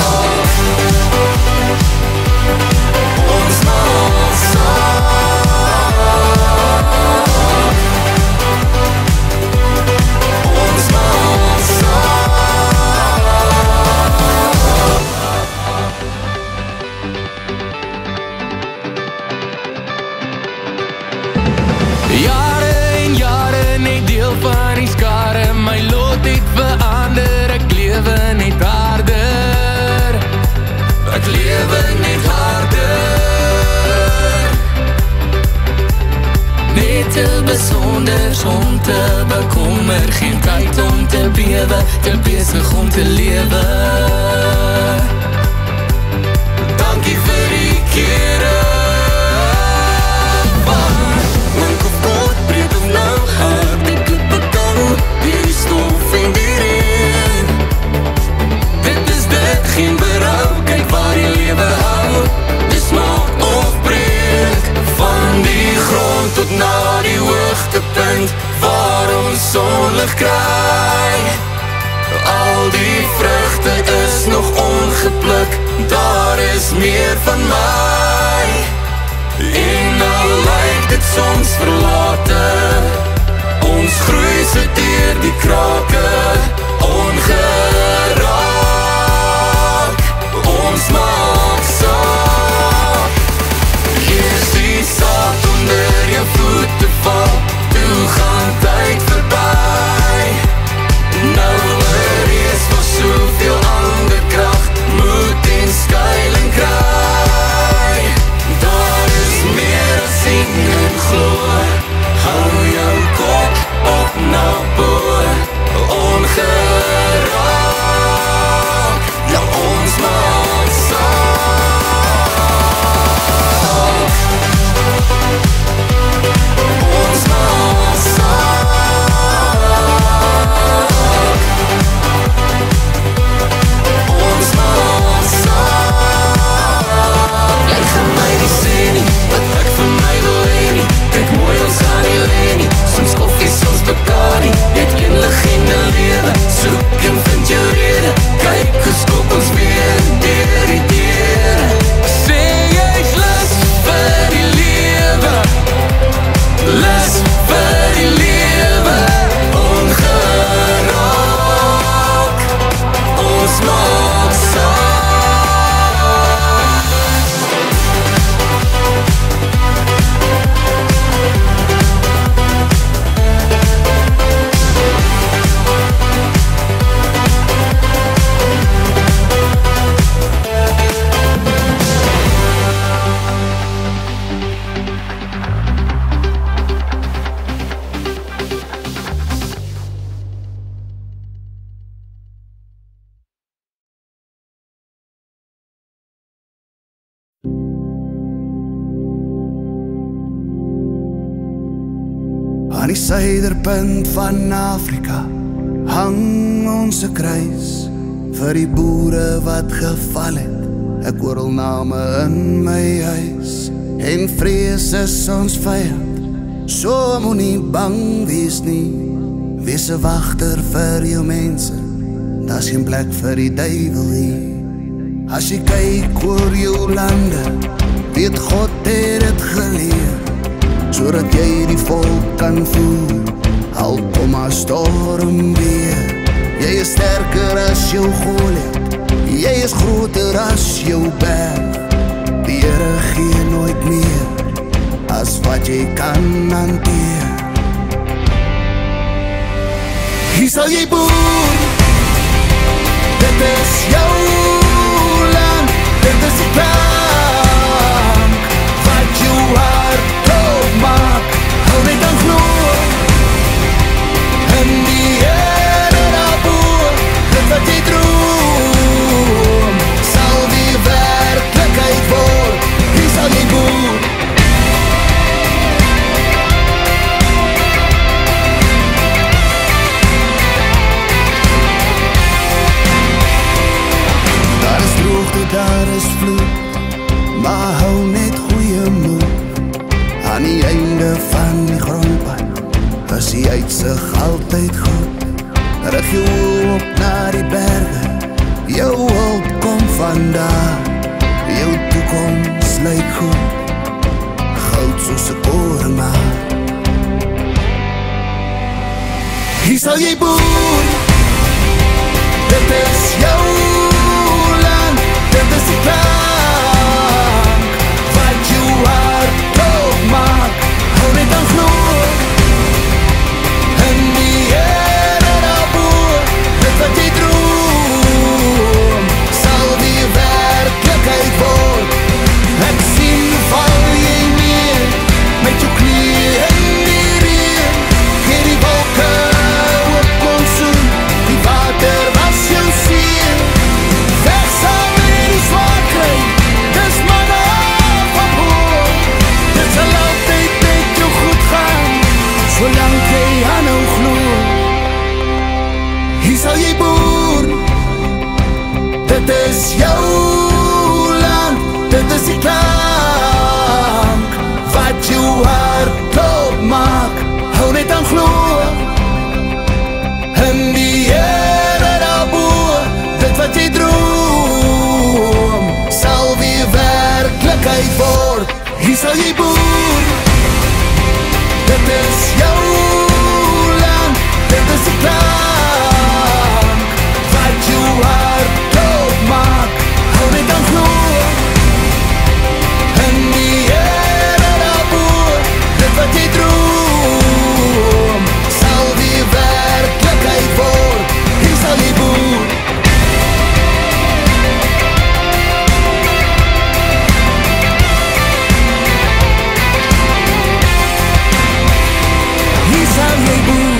Ons maak saak. wêreld het verander, ek lewe net harder. Ek lewe net harder. Net te besonders om te bekommer, geen tyd om te bewe, te besig om te lewe. Dankie vir die kere, want of kort, breed of nou hard, die klippe kou, die stof en die reen. Dit is dit, geen berou, kyk waar die lewe hou, dis maak of breek, van die grond tot na die hoogtepunt, waar ons zonlig kry. Al die vruchte is nog ongepluk, daar is meer van my. En al lyk dit soms verlate, ons groei so deur die krake, ongeraak, ons maak saak. Eers die saak onder jou voete val, toe gaan tyd verby. Nou er is nog soveel ander kracht, moed en skuiling kry. Daar is meer as sien en glo, hou jou kop op na bo, ongeraak, ja ons maak saak. Ons maak saak. Ons maak saak. Jy gaan my nie sê nie, wat ek vir my wil hê nie. Kyk mooi ons gaan nie leen nie, soms koffie, soms Bacardi. Net een legende lewe, soek en vind jou rede. Kyk hoe skop ons weer deur die deure. Sê jy's lus vir die lewe, lus vir die lewe, ongeraak, ons maak saak. Aan die suiderpunt van Afrika hang ons 'n kruis vir die boere wat geval het. Ek hoor al name in my huis, en vrees is ons vyand, so moenie bang wees nie. Wees 'n wagter vir jou mense, daar's geen plek vir die duiwel hier. As jy kyk oor jou lande, weet God het dit geleer, sodat jy die volk kan voer, al kom a storm weer. Jy is sterker as jou Goliat, jy is groter as jou berg. Die Here gee nooit meer as wat jy kan hanteer. Hier sal jy boer, dit is jou land, dit is die plank wat jou hart maak, hou net aan glo in die Here daarboor. Dit wat jy droom sal die werklikheid word. Hier sal jy boer. Daar is droogte, daar is vloed, maar hou net goeie moed. Aan die einde van die grondpad is die uitsig altyd goed. Rig jou op na die berge, jou hulp kom vandaar. Jou toekoms lyk goed, goud soos 'n korenmaar. Hier sal jy boer, dit is jou land, dit is die plank wat jou hart maak, hou net aan glo in die Here daarboor. hier sal jy boer. Dit is jou land, dit is die klank wat jou hart dood maak. Hou net aan glo in die Here daarboor. Dit wat jy droom sal weer werklikheid word. Hier sal jy boer. Hier sal jy boer.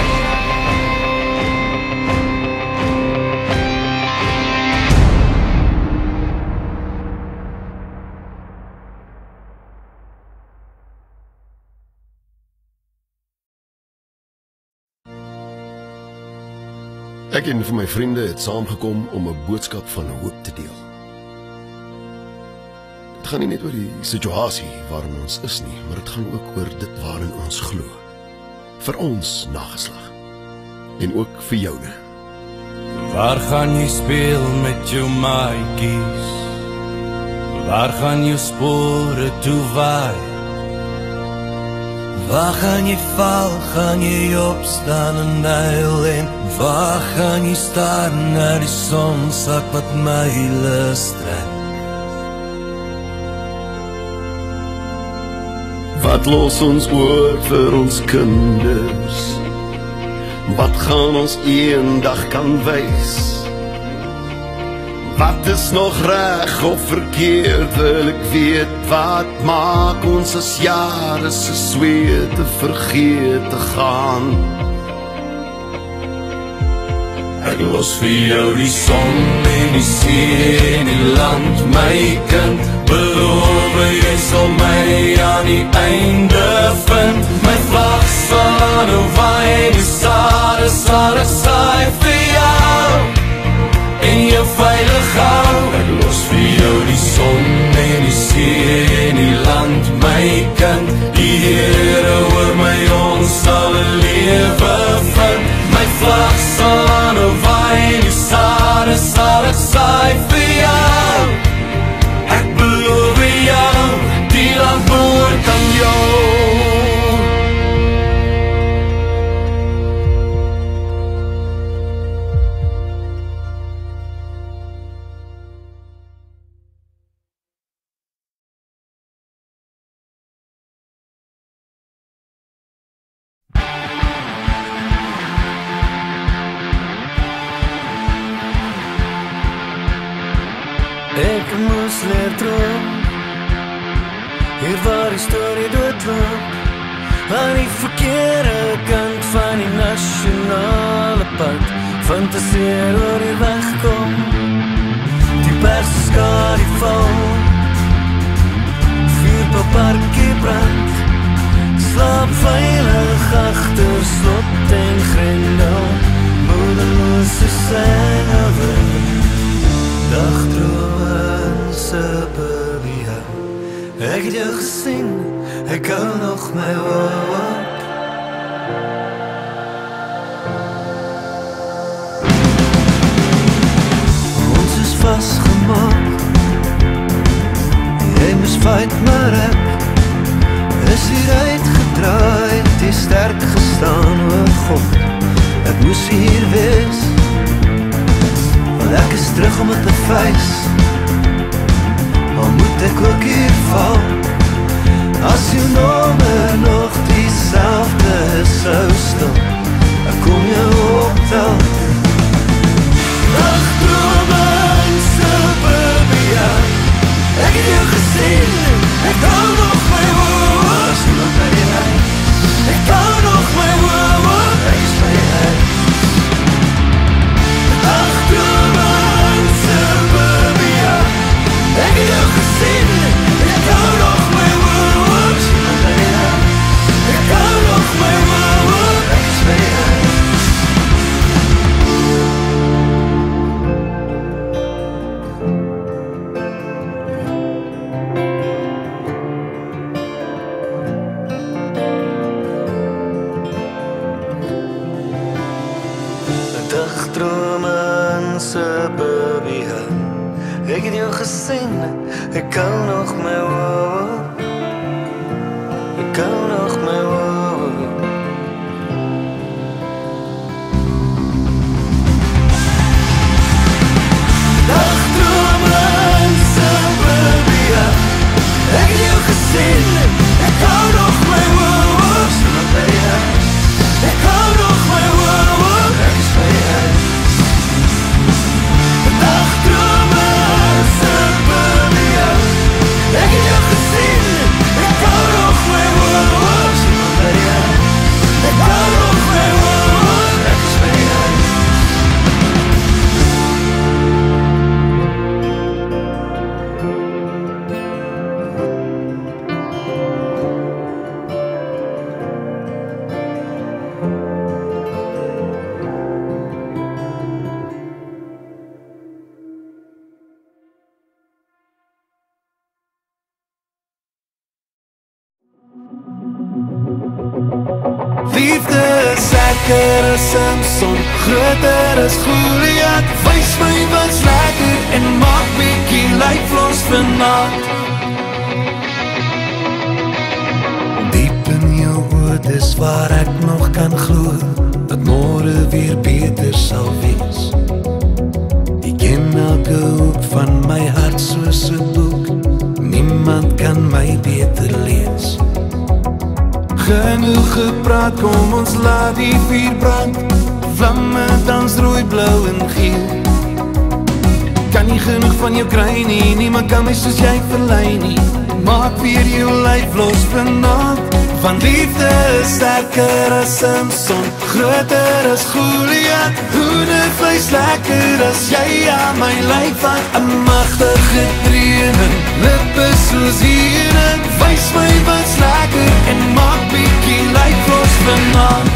Ek en vir my vriende het saamgekom om 'n boodskap van hoop te deel. Dit gaan nie net oor die situasie waarin ons is nie, maar dit gaan ook oor dit waarin ons glo. Vir ons nageslag. En ook vir joune. Waar gaan jy speel met jou maatjies? Waar gaan jou spore toe waai? Waar gaan jy val, gaan jy opstaan en huil? En waar gaan jy staan na die sonsak wat myle strek? Wat los ons oor vir ons kinders? Wat gaan ons eendag kan wys? Wat is nog reg of verkeerd, wil ek weet. Wat maak ons as jare se sweet te vergeet te gaan? Ek los vir jou die son en die see en die land, my kind. Beloof jy sal my aan die einde vind. My vlag sal aanhou waai, die sade sal ek saai vir jou en jou veilig hou. Ek los vir jou die son en die see en die land, my kind. Die Here oor my, ons sal 'n lewe vind. My vlag sal aanhou waai, die sade sal ek saai vir jou. Ek beloof jou, die land behoort aan jou. Ek moes leer droom, hier waar die storie doodloop, aan die verkeerde kant van die nasionale pad. Fantaseer oor die wegkom, die perskar die val, vuur op parkie brand, slaap veilig achter slot en grendel, moedelose sengel. Dagdroom se babia, ek het jou gesien, ek hou nog my hoop. Ons is vastgemaak, jy moes fight maar ek is hier uitgedraai, die sterk gestaan oor God. Ek moes hier wees, ek is terug om het te face. Al moet ek ook hier val, as jou nommer nog diezelfde sou stil, ek kom jou optel. Dagdrome in suburbia, ek het jou gesien, ek hou nog my woord. Niemand by die huis, ek hou nog my woord, ek is by die huis. Dagdrome in suburbia, ek het jou gesien, ek hou nog my woord. Niemand by die huis, ek hou nog my woord, ek is by die huis. Dagdrome in suburbia, ek het jou gesien, ek hou nog my woord. ek hou nog my woord. Dagdrome in suburbia, ek het jou gesien, ek hou nog my woord. Ek hou nog my woord, ek is by jou. Dagdrome in suburbia, ek het jou gesien, ek hou nog my woord. Ek hou nog my woord, ek is by jou. Liefde is sterker as Samson, groter as Goliath. Wys my wat's lekker en maak bietjie lyf los vanaand. Diep in jou oë, dis waar ek nog kan glo dat môre weer beter sal wees. Ek ken elke hoek van my hart soos 'n boek, niemand kan my beter lees. Genoeg gepraat, kom ons laat die vuur brand. Vlamme dans rooi, blauw en geel. Kan nie genoeg van jou kry nie, niemand kan my soos jy verlei nie. Maak weer jou lyf los vanaand, want liefde is sterker as Samson, groter as Goliath. Hoendervleis lekker as jy aan my lyf van 'n magtige treuning, lippe soos hierin. Wys my wat's lekker en maak bietjie lyf los vanaand.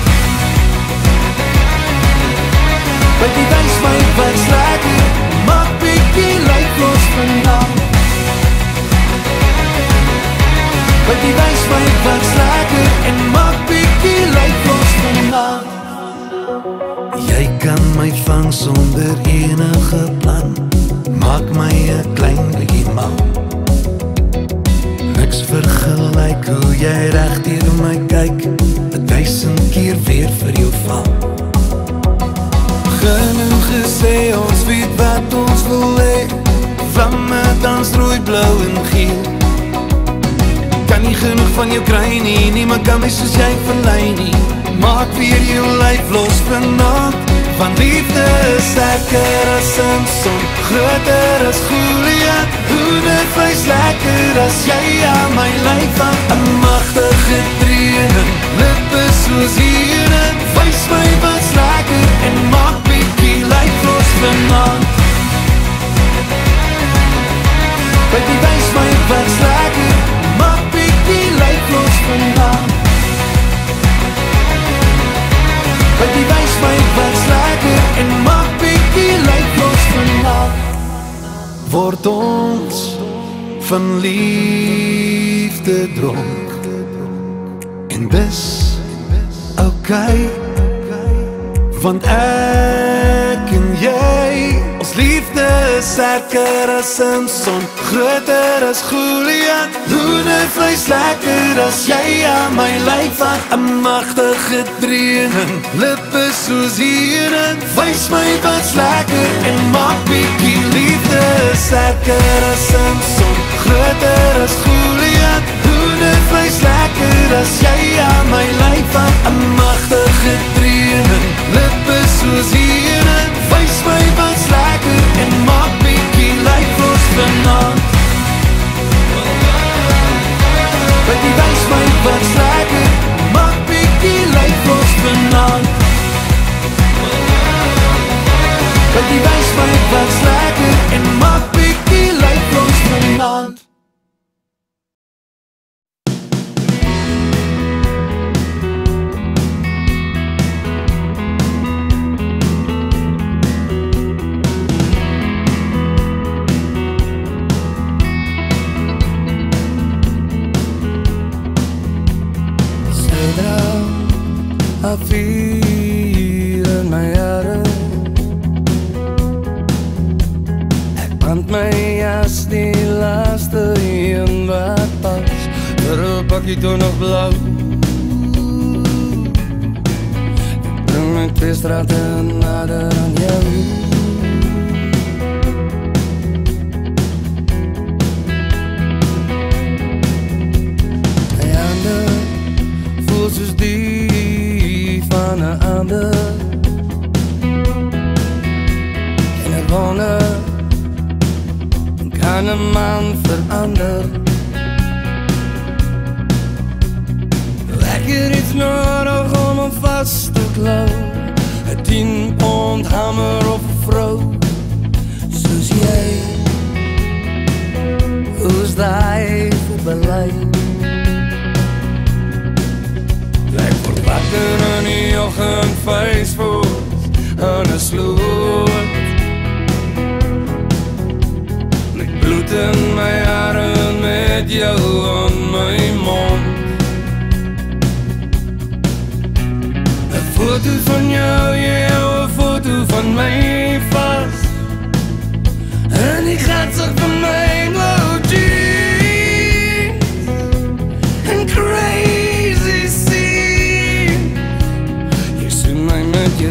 Baby, wys my wat's lekker, maak bietjie lyf los vanaand. Baby, wys my wat's lekker en maak bietjie lyf los vanaand. Jy kan my vang sonder enige plan, maak my 'n klein bietjie mal. Niks vergelyk hoe jy reg deur my kyk, 'n duisend keer weer vir jou val. Genoeg gesê, ons weet wat ons wil hê. Vlamme dans rooi, blauw en geel. Kan nie genoeg van jou kry nie, niemand kan my soos jy verlei nie. Maak weer jou lyf los vanaand, want liefde is sterker as Samson, groter as Goliath. Hoendervleis lekker as jy aan my lyf van 'n magtige treuning, lippe soos hierin. Wys my wat's lekker en maak bietjie lyf los vanaand. Baby, wys my wat's lekker, maak bietjie lyf los vanaand. Baby, wys my wat's lekker en maak bietjie lyf los vanaand. Word ons van liefde dronk, en dis okay, want ek en jy, ons liefde is sterker as Samson, groter as Goliath. Hoendervleis lekker as jy aan my lyf van 'n magtige treuning, lippe soos hierin. Wys my wat's lekker en maak bietjie liefde is sterker as Samson, groter as Goliath. Hoendervleis lekker as jy aan my lyf van 'n magtige treuning, lippe soos hierin. Wys my wat's lekker en maak bietjie lyf los vanaand. Baby, wys my wat's lekker, maak bietjie lyf los vanaand. Baby, wys my wat's lekker en maak bietjie lyf los vanaand. Vuur in my hare, ek brand my as die laaste een wat pas vir 'n bakkie toe nog blauw. Ek bring my twee strate nader aan jou. My hande voel soos die van 'n ander. En ek wonder, kan 'n man verander? Lekker iets nodig om hom vast te klou. 'n tien pond hamer of 'n vrou soos jy. Hoe's daai vir beleid? Ek word wakker in die oggend, vuisvoet aan 'n sloot. Met bloed in my hare, met jou aan my mond. 'n foto van jou, jy hou 'n foto van my vas. En die grense van my blue jeans en crazy scene. Jy sien my met jou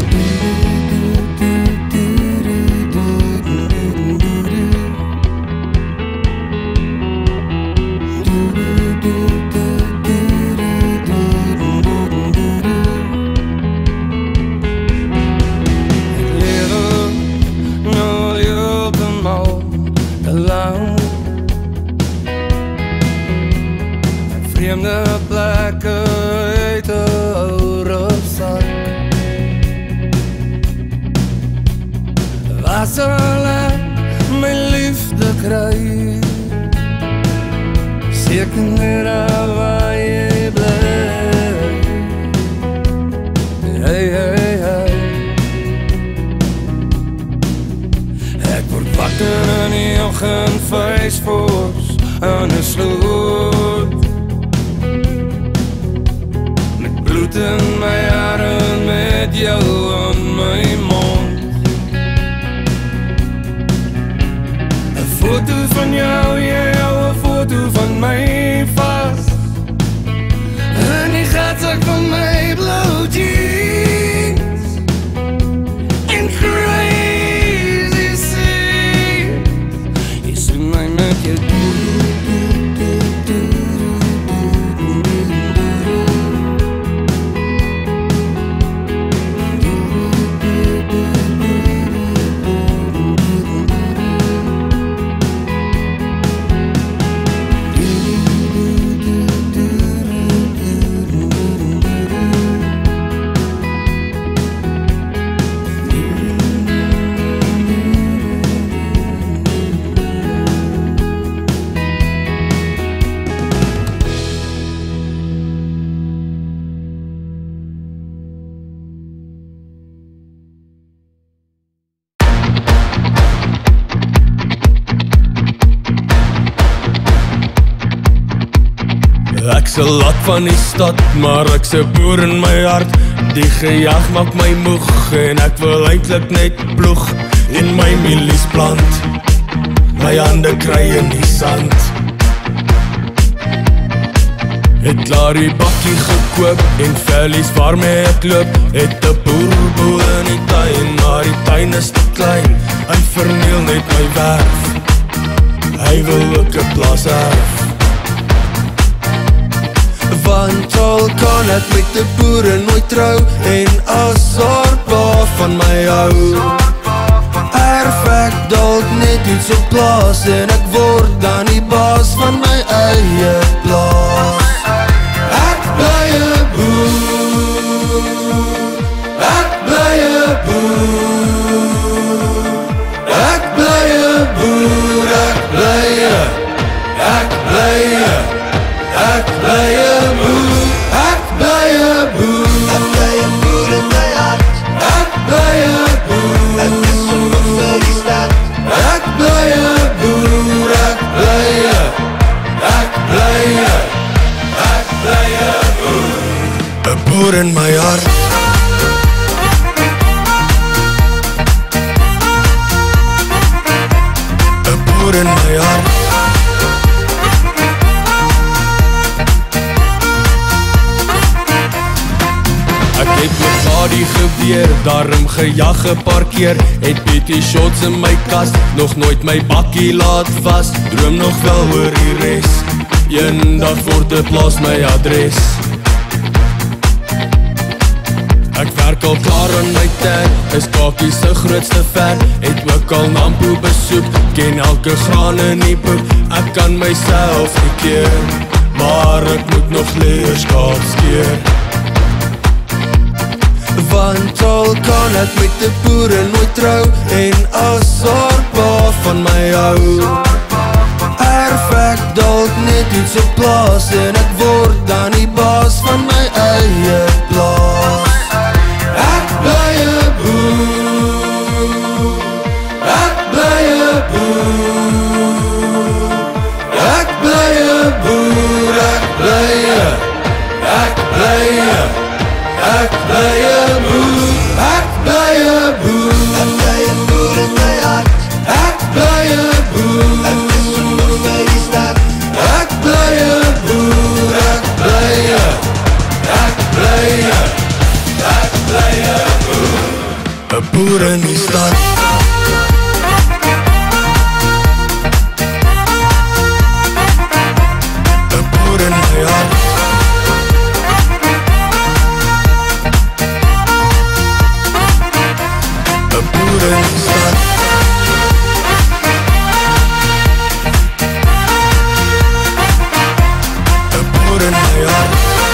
vreemde plekke uit 'n ou rugsak. Waar sal ek my liefde kry? Seker net daar waar jy bly. Hey, hey, hey. Ek word wakker in die oggend, vuisvoet aan 'n sloot. Bloed in my hare, met jou aan my mond. 'n foto van jou, jy hou 'n foto van my vas. En die gatsak van my blue jeans en crazy scenes. Jy sien my met jou Ek's 'n lak van die stad, maar ek's 'n boer in my hart. Die gejag maak my moeg en ek wil eintlik net ploeg en my mielies plant. My hande kry in die sand. Het klaar die bakkie gekoop en vellies waarmee ek loop. Het 'n boerboel in die tuin, maar die tuin is te klein. Hy verniel net my werf, hy wil ook 'n plaas erf. Want al kan ek met die boere nooit trou, en as haar pa van my hou, erf ek dalk net iets op plaas, en ek word dan die baas van my eie plaas. Ek bly 'n boer, ek bly 'n boer, ek bly 'n boer, ek bly 'n, ek bly 'n, ek bly 'n boer, ek bly 'n boer, ek bly 'n boer in my hart. Ek bly 'n boer, ek is so lief vir die stad. Ek bly 'n boer, ek bly 'n, ek bly 'n, ek bly 'n boer, 'n boer in my hart. in my hart. die geweer, daarom gejag geparkeer. Het petty shots in my kas, nog nooit my bakkie laat was. Droom nog wel oor die res, eendag word dit plaas my adres. Ek werk al klaar aan my tag, is Kakie se grootste fan. Het ook al Nampo besoek, ken elke graan in die boek. Ek kan myself nie keer, maar ek moet nog leer skaap skeer. Want al kan ek met die boere nooit trou, en as haar pa van my hou, erf ek dalk net iets op plaas, en ek word dan die baas van my eie plaas. Ek bly 'n boer, ek bly 'n boer, ek bly 'n boer, ek bly 'n, ek bly 'n, ek bly 'n boer, ek bly 'n boer, ek bly 'n boer in my hart, ek bly 'n boer, ek is so lief vir die stad, ek bly 'n boer, ek bly 'n, ek bly 'n, ek bly 'n boer. 'n boer in die stad. 'n boer in my hart. 'n boer in die stad. 'n boer in my hart.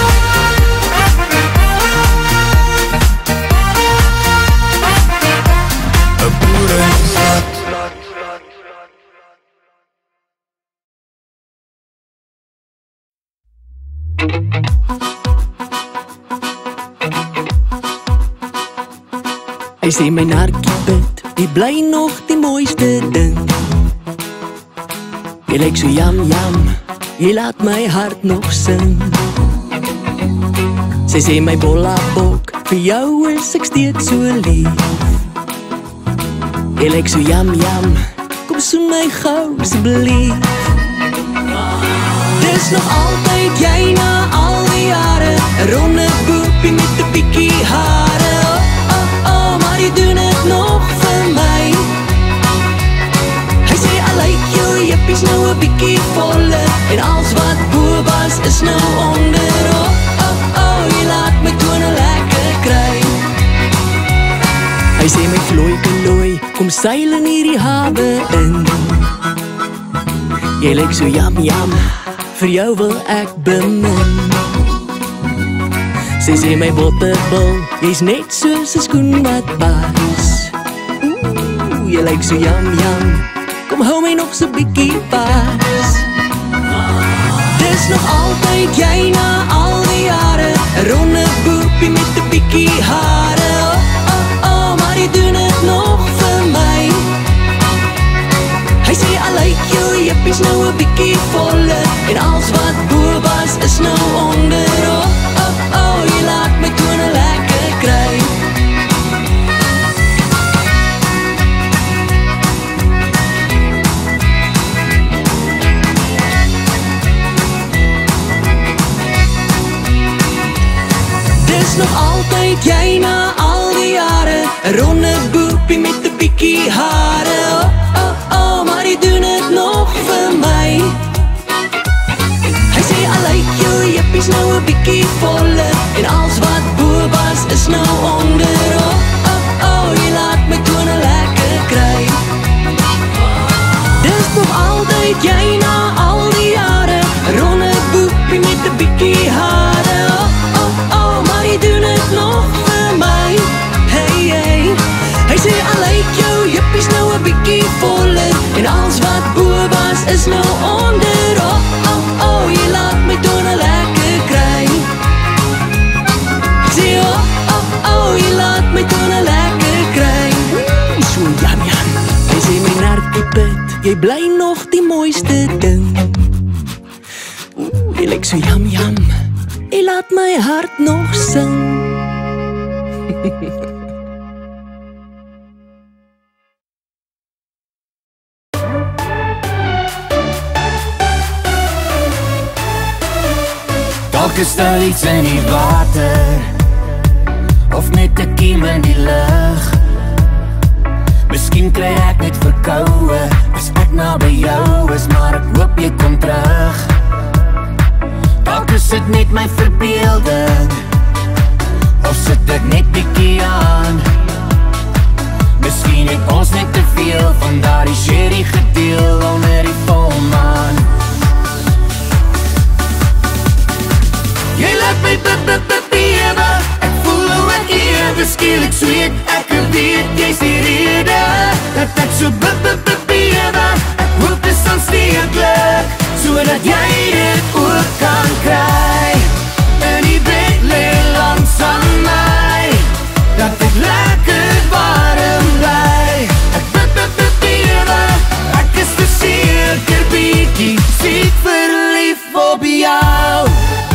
Hy sê my narkie bid, jy bly nog die mooiste ding. Jy lyk so jam jam, jy laat my hart nog sing. Sy sê my bolla bok, vir jou is ek steeds so lief. Jy lyk so jam jam, kom soen my gou asseblief. Dis nog altyd jy na al die jare, 'n ronde boepie met 'n bietjie hare. Maar jy doen het nog vir my. Hy sê I like jou jippies nou 'n bietjie volle, en als wat bo was is nou onder. Oh, oh, oh, jy laat my tone lekker kry. Hy sê my vloei kalooi, kom seil in hierdie hawe in. Jy lyk so jam jam, vir jou wil ek bemin. Sy sê my botterbal, jy's net soos 'n skoen wat pas. Oeh, jy lyk so jam jam, kom hou my nog so bietjie pas. Dis nog altyd jy na al die jare, 'n ronde boepie met 'n bietjie hare. Oh, oh, oh, maar jy doen het nog vir my. Hy sê I like jou jippies nou 'n bietjie volle, en als wat bo was is nou onder. Oh, oh, oh, jy laat my tone lekker kry. Dis nog altyd jy na al die jare, 'n ronde boepie met 'n bietjie hare. Oh, oh, oh, maar jy doen het nog vir my. Hy sê I like jou jippies nou 'n bietjie volle, en als wat bo was is nou onder. Oh, oh, oh, jy laat my tone lekker kry. Dis nog altyd jy na al die jare, 'n ronde boepie met 'n bietjie hare. Oh, oh, oh, maar jy doen het nog vir my. Hey, hey. Hy sê I like jou jippies nou 'n bietjie volle, en als wat bo was is nou onder. Oh, oh, oh, jy laat my tone lekker kry. Ek sê oh, oh, oh, jy laat my tone lekker kry. Mm, so jam jam. Hy sê my narkie pit, jy bly nog die mooiste ding. Oeh, jy lyk so jam jam, jy laat my hart nog sing. Dalk is daar iets in die water, of net net 'n kiem in die lug. Miskien kry ek net verkoue as ek naby jou is, maar ek hoop jy kom terug. Dalk is dit net my verbeelding, of sit ek net bietjie aan. Miskien het ons net te veel van daardie sherry gedeel onder die volmaan. Jy laat my b-b-b-bewe, ek voel hoe ek ewe skielik sweet. Ek weet jy's die rede dat ek so b-b-b-bewe. Ek hoop dis aansteeklik, sodat jy dit ook kan kry. In die bed lê langs aan my, dat ek lekker warm bly. Ek b-b-b-bewe, ek is verseker bietjie siek verlief op jou.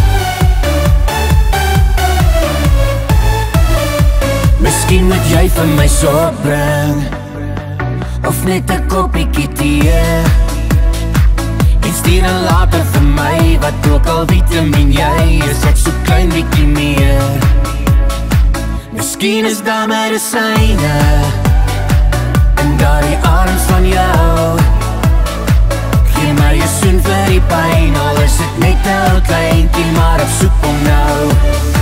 Miskien moet jy vir my sop bring, of net 'n koppiekie tee, en stuur dan later vir my, wat ook al vitamine jy is, ek so klein bietjie meer. Miskien is daar medisyne in daardie arms van jou. Gee my 'n soen vir die pyn, al is dit net 'n kleintjie, maar ek soek hom nou.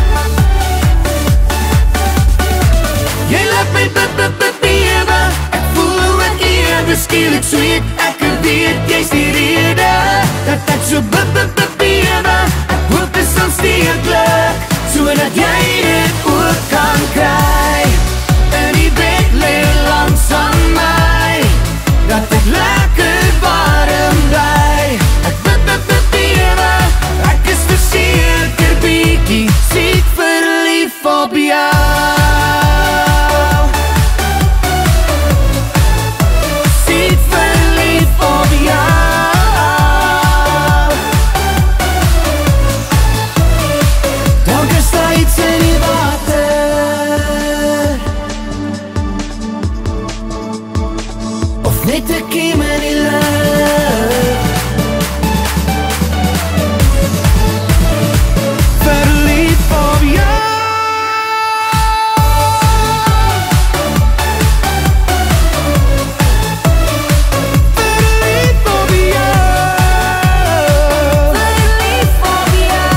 Jy laat my b-b-b-bewe, ek voel hoe ek ewe skielik sweet. Ek weet jy's die rede dat ek so b-b-b-bewe. Ek hoop dis aansteeklik, sodat jy dit ook kan kry. In die bed lê langs aan my, dat ek lekker warm bly. Ek b-b-b-bewe, ek is verseker bietjie siek verlief op jou. Net 'n kiem in die lug, verlief op jou. Verlief op jou. Verlief op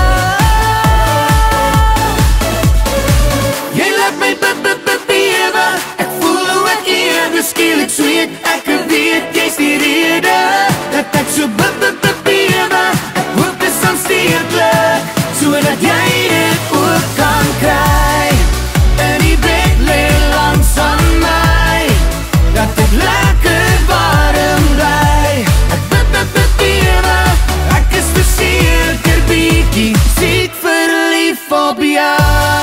jou. Jy laat my b-b-b-bewe, ek voel hoe ek ewe skielik sweet. Ek weet jy's die rede dat ek so b-b-b-bewe. Ek hoop dis aansteeklik, sodat jy dit ook kan kry. In die bed lê langs aan my, dat ek lekker warm bly. Ek b-b-b-bewe, ek is verseker bietjie siek verlief op jou.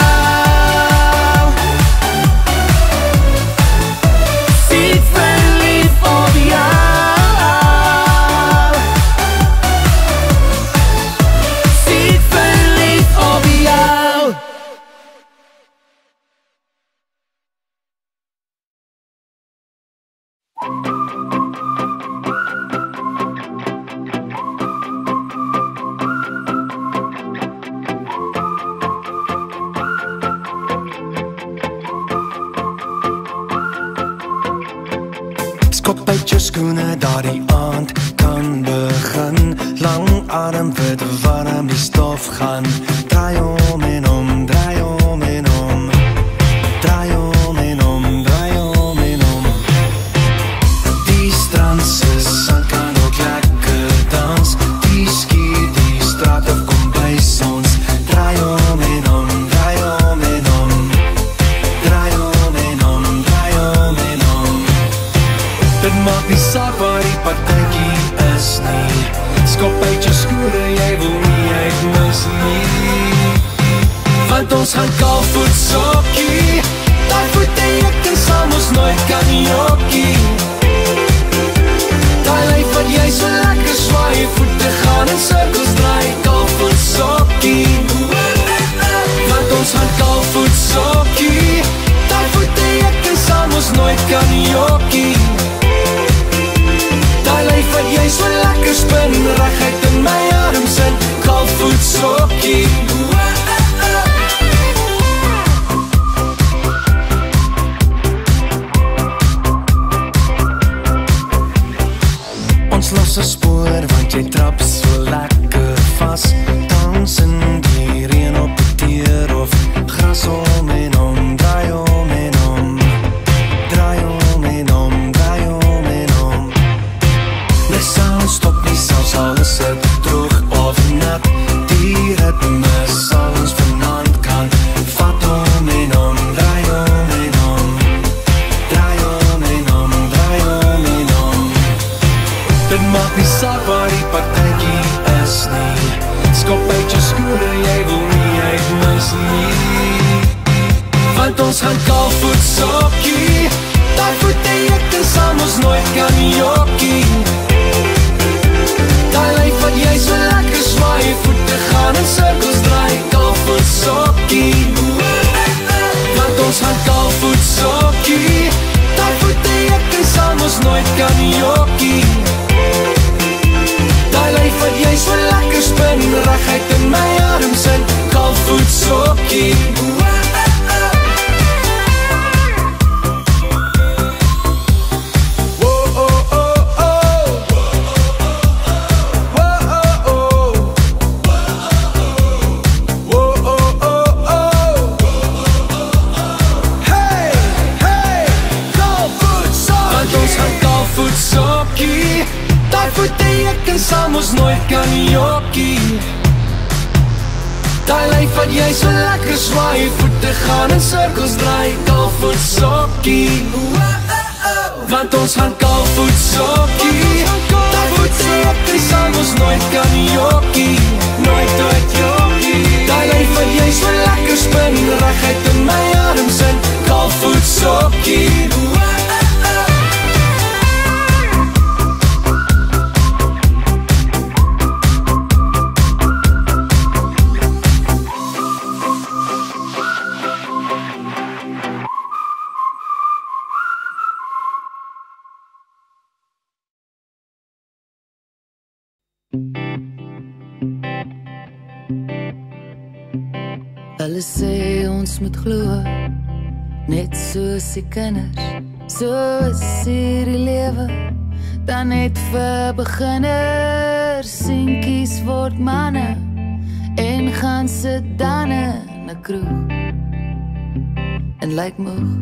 Skop uit jou skoene, daardie aand kan begin. Lang adem wit warm die stof gaan. Draai om en om, draai om en om. Draai om en om, draai om en om. Die strand se son kan ook lekker dans. Die ski, die straat of kom by ons. Draai om en om, draai om en om. Draai om en om, draai om en om. Dit maak nie saak waar die partytjie is nie. Skop uit jou skoene, jy wil nie uitmis nie. Want ons gaan kaalvoet sokkie. Daai voete ek en saam ons nooit kan jokkie. Daai lyf wat jy so lekker swaai, voete gaan in cirkels draai. Kaalvoet sokkie. Want ons gaan kaalvoet sokkie. Daai voete ek en saam ons nooit kan jokkie. Daai lyf wat jy so lekker spin, reguit in my arms in. Kaalvoet sokkie. spoor, want jy trap so lekker vas. Dans in die reën op die teer of gras om en om, draai om en om. Draai om en om, draai om en om. My sound stop nie selfs al is het droog of nat. Die ritme sal ons vanaand kan vat om en om, draai om en om. Draai om en om, draai om en om. Dit maak nie saak waar die partytjie is nie. Skop uit jou skoene, jy wil nie uitmis nie. Want ons gaan kaalvoet sokkie. Daai voete ek en sal ons nooit kan jokkie. Daai lyf wat jy so lekker swaai, voete gaan in cirkels draai, kaalvoet sokkie. Want ons gaan kaalvoet sokkie. Daai voete ek en sal ons nooit kan jokkie. Daai lyf wat jy so lekker spin, reguit in my arms in, kaalvoet sokkie. Sal ons nooit kan jokkie. Daai lyf wat jy so lekker swaai, voete gaan in cirkels draai, kaalvoet sokkie. Want ons gaan kaalvoet sokkie. Daai voete ek sal ons nooit kan jokkie. Nooit ooit jokkie. Daai lyf wat jy so lekker spin, reguit in my arms in, kaalvoet sokkie. Hulle sê ons moet glo, net soos die kinders, so is hier die lewe, dan net vir beginners. Seentjies word manne en gaan sit dan in 'n kroeg en lyk moeg.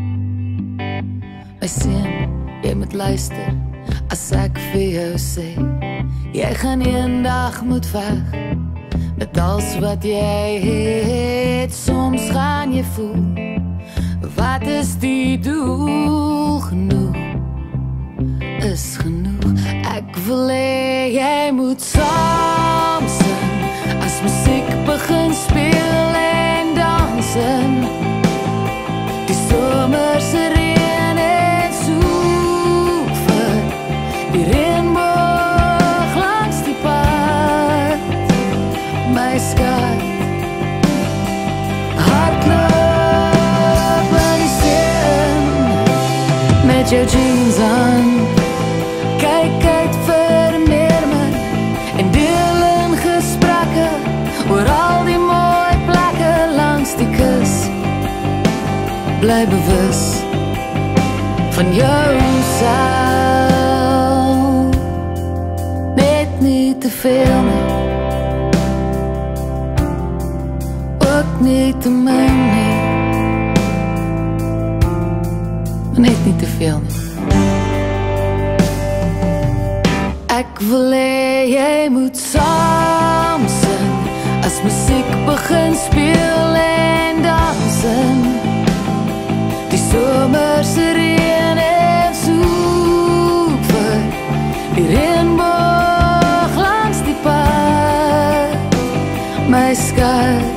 My seun, jy moet luister as ek vir jou sê, jy gaan eendag moet veg met alles wat jy het. Soms gaan jy voel, wat is die doel? Genoeg is genoeg. Ek wil hê jy moet saam sing, as musiek begin speel en dansen. Die somerse reën en soek vir die reënboog langs die pad. My skat, hardloop in die steen met jou jeans aan. Kyk uit vir meer man en deel in gesprekke oor al die mooi plekke langs die kus. Bly bewus van jouself, net nie te veel nie, niet te min nie, net nie te veel nie. Ek wil hê jy moet saam sing, as musiek begin speel en dansen. Die somerse reën en soek vir die reënboog langs die pad. My skat,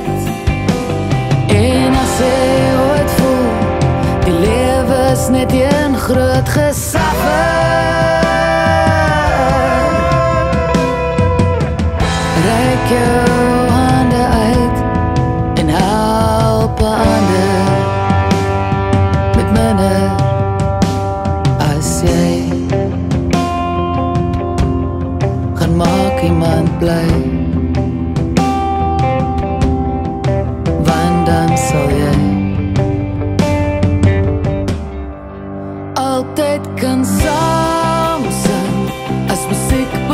en as jy ooit voel, die lewe is net een groot gesaffe, reik jou hande uit en help 'n ander met minder as jy. Gaan maak iemand bly, dan sal jy altyd kan saam sing, as musiek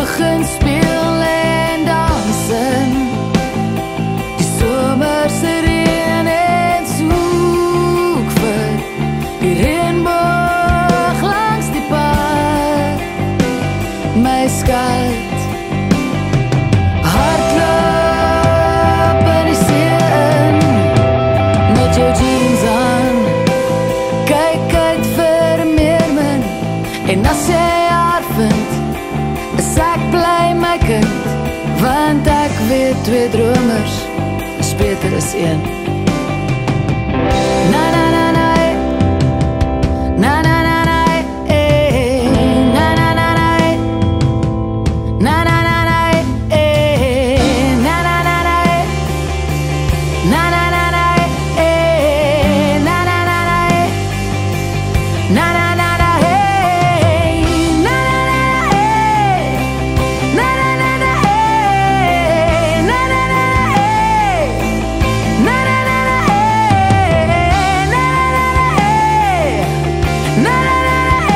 weet twee dromers is beter as een. Na na na na eh. Na na na na eh. Na na na na eh. Na na na na eh. Na na na na eh. Na na na na eh. Na na na na eh. Na na na na eh. Na na na eh. Na na na na eh. Na na na na eh. Na na na na eh. Na na na na eh. Na na na na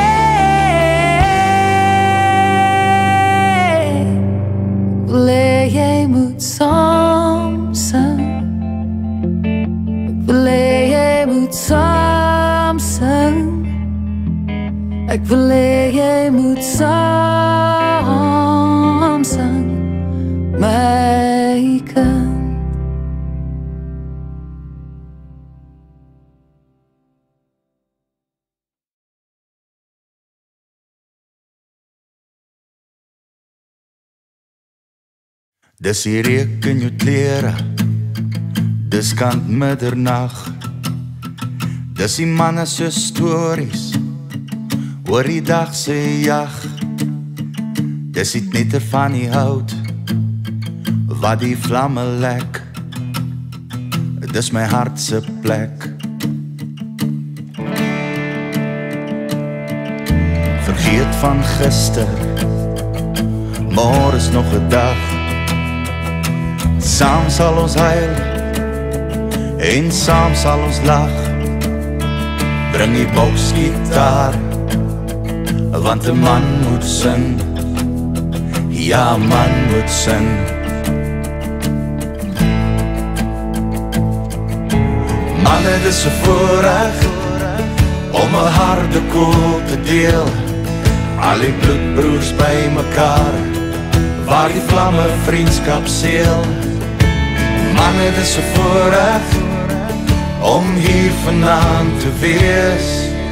eh. Wil hê jy moet saam sing. Ek wil hê jy moet saam sing. Ek wil hê jy moet saam sing, my kind. Dis die reuk in jou klere, dis kant middernag. Dis die manne se stories oor die dag se jag. Dis die knetter van die hout wat die vlamme lek. Dis my hart se plek. Vergeet van gister, môre is nog 'n dag. Saam sal ons huil en saam sal ons lag. Bring die boksgitaar, want 'n man moet sing. Ja, 'n man moet sing. Manne, dis 'n voorreg om 'n harde koel te deel. Al die bloedbroers by mekaar, waar die vlamme vriendskap seël. Manne, dis 'n voorreg om hier vanaand te wees.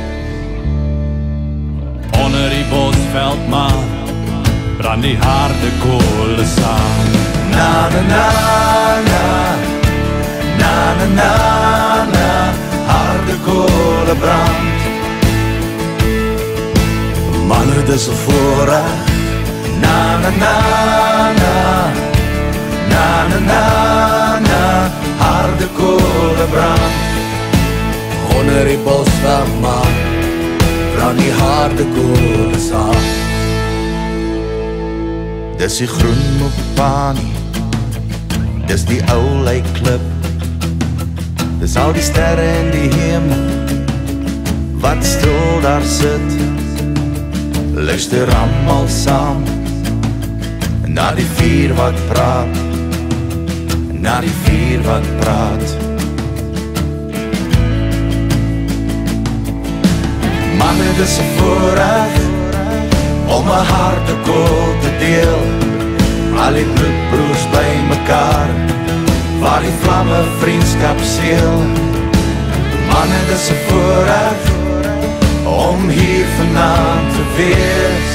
Onder die bosveldmaan brand die harde koole saam. Na na na na, na na na na, harde koole brand. Manne, dis 'n voorreg. Na na na na, na na na na, harde koole brand. Onder die bosveldmaan brand die harde koole saam. Dis die groen mopani, dis die ou lijkklip. Dis al die sterre in die hemel wat stil daar sit. Luister almal saam na die vuur wat praat, na die vuur wat praat. Manne, dis 'n voorreg om 'n harde koel te deel. Al die bloedbroers by mekaar, waar die vlamme vriendskap seël. Manne, dis 'n voorreg om hier vanaand te wees.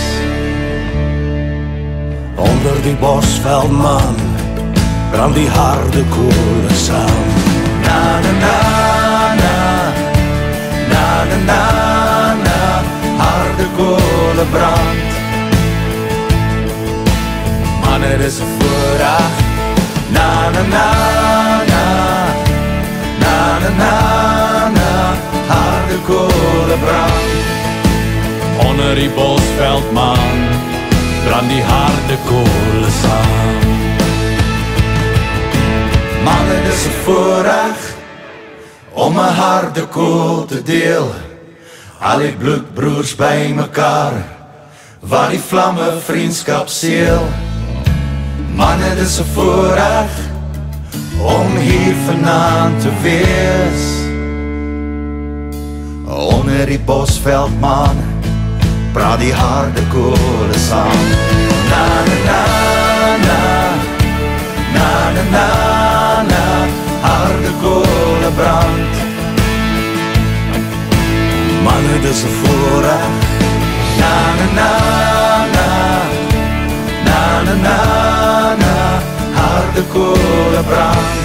Onder die bosveldmaan brand die harde koele saam. Na na na na, na na na na, harde koele brand. Manne, dis 'n voorreg. Na na na na, na na na na, harde koele brand. Onder die bosveldmaan brand die harde koole saam. Manne, dis 'n voorreg om 'n harde koel te deel. Al die bloedbroers by mekaar, waar die vlamme vriendskap seël. Manne, dis 'n voorreg om hier vanaand te wees. Onder die bosveldmaan praat die harde koele saam. Na na na na, na na na na, harde koele brand. Manne, dis 'n voorreg. Na na na na, na na na na, harde harde koole brand.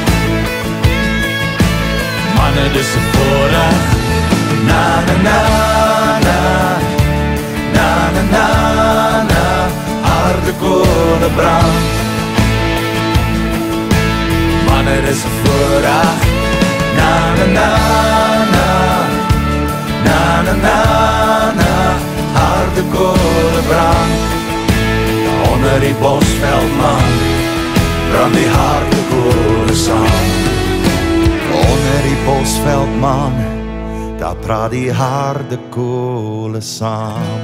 Manne, dis 'n voorreg. Na na na na, na na na na, harde koole brand. Manne, dis 'n voorreg. Na na na na, na na na na, harde koole brand. Onder die bosveld, man, brand die harde koole saam. Onder die bosveld, man, daar praat die harde koole saam.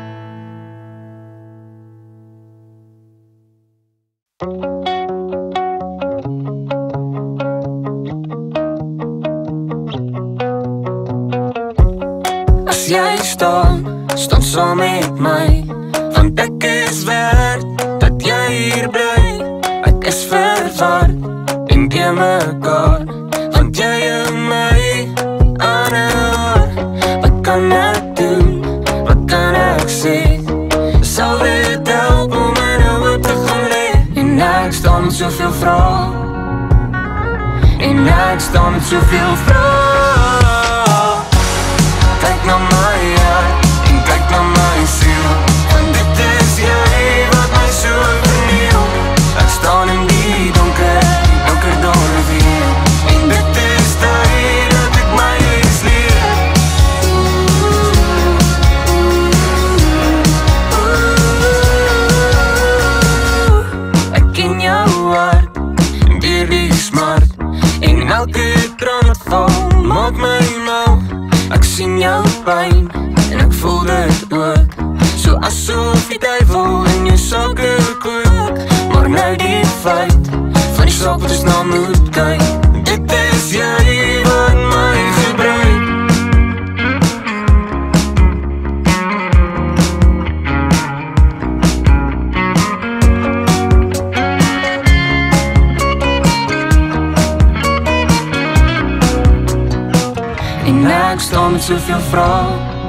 As jy staan, staan saam met my, want ek is werd dat jy hier bly. Ek is verward en die mekaar, want jy en my aan haar. Wat kan ek doen, wat kan ek sê? Sal dit help om my nou op te gaan leer? En ek staan met soveel vrae, en ek staan met soveel vrae. Kyk na my hart, en kyk na my siel, want dit is jy wat my so verniel. Ek staan in die donker, donker doorweer, en dit is tyd dat ek my les leer. Ek ken jou hart, deur die smart, en elke traan wat val, maak my mal. Ek sien jou pyn, en ek voel dit ook, so asof die duivel in jou sake kook. Maar nou die feit, van die saak wat ons na moet kyk, dit is jy wat my gebruik. En ek staan met soveel vrae,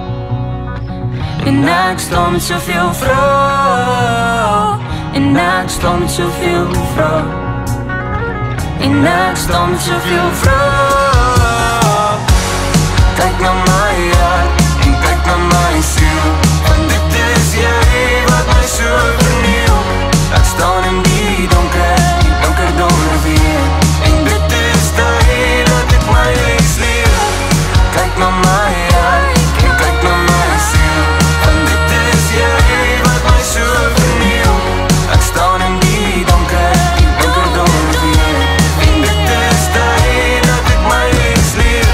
en ek staan met soveel vrae, en ek staan met soveel vrae, en ek staan met soveel vrae. Kyk na my hart, en kyk na my siel, want dit is jy wat my so verniel. Ek staan in die donker, donker doorweer, en dit is tyd dat ek my les leer. Kyk na my hart, en kyk na my siel, want dit is jy wat my so verniel. Ek staan in die donker, donker doorweer, en dit is tyd dat ek my les leer.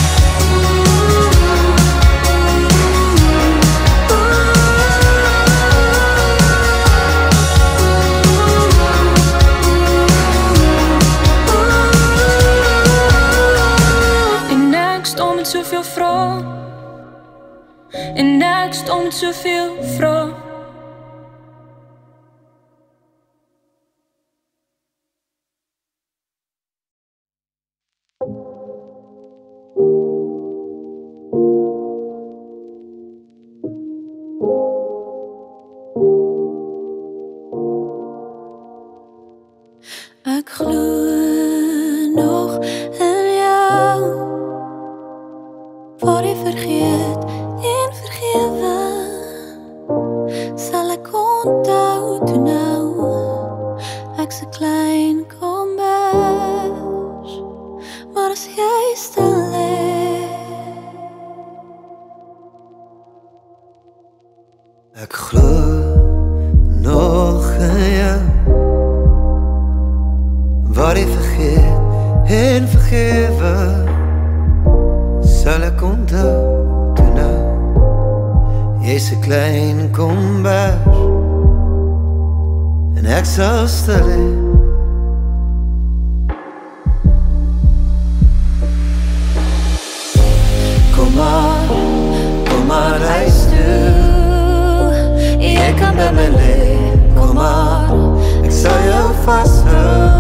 En ek staan met soveel vrae, en ek staan met soveel vrae. Ek glo nog in jou, waar jy vergeet en vergewe, sal ek onthou toe nou. Ek's 'n klein kombers, maar as jy stil lê, ek glo nog in jou, waar jy vergeet en vergewe, sal ek onthou toe nou. Jy's 'n klein kombers, en ek sal stil lê. Kom maar, kom maar huis toe, jy kan by my lê. Kom maar, ek sal jou vashou.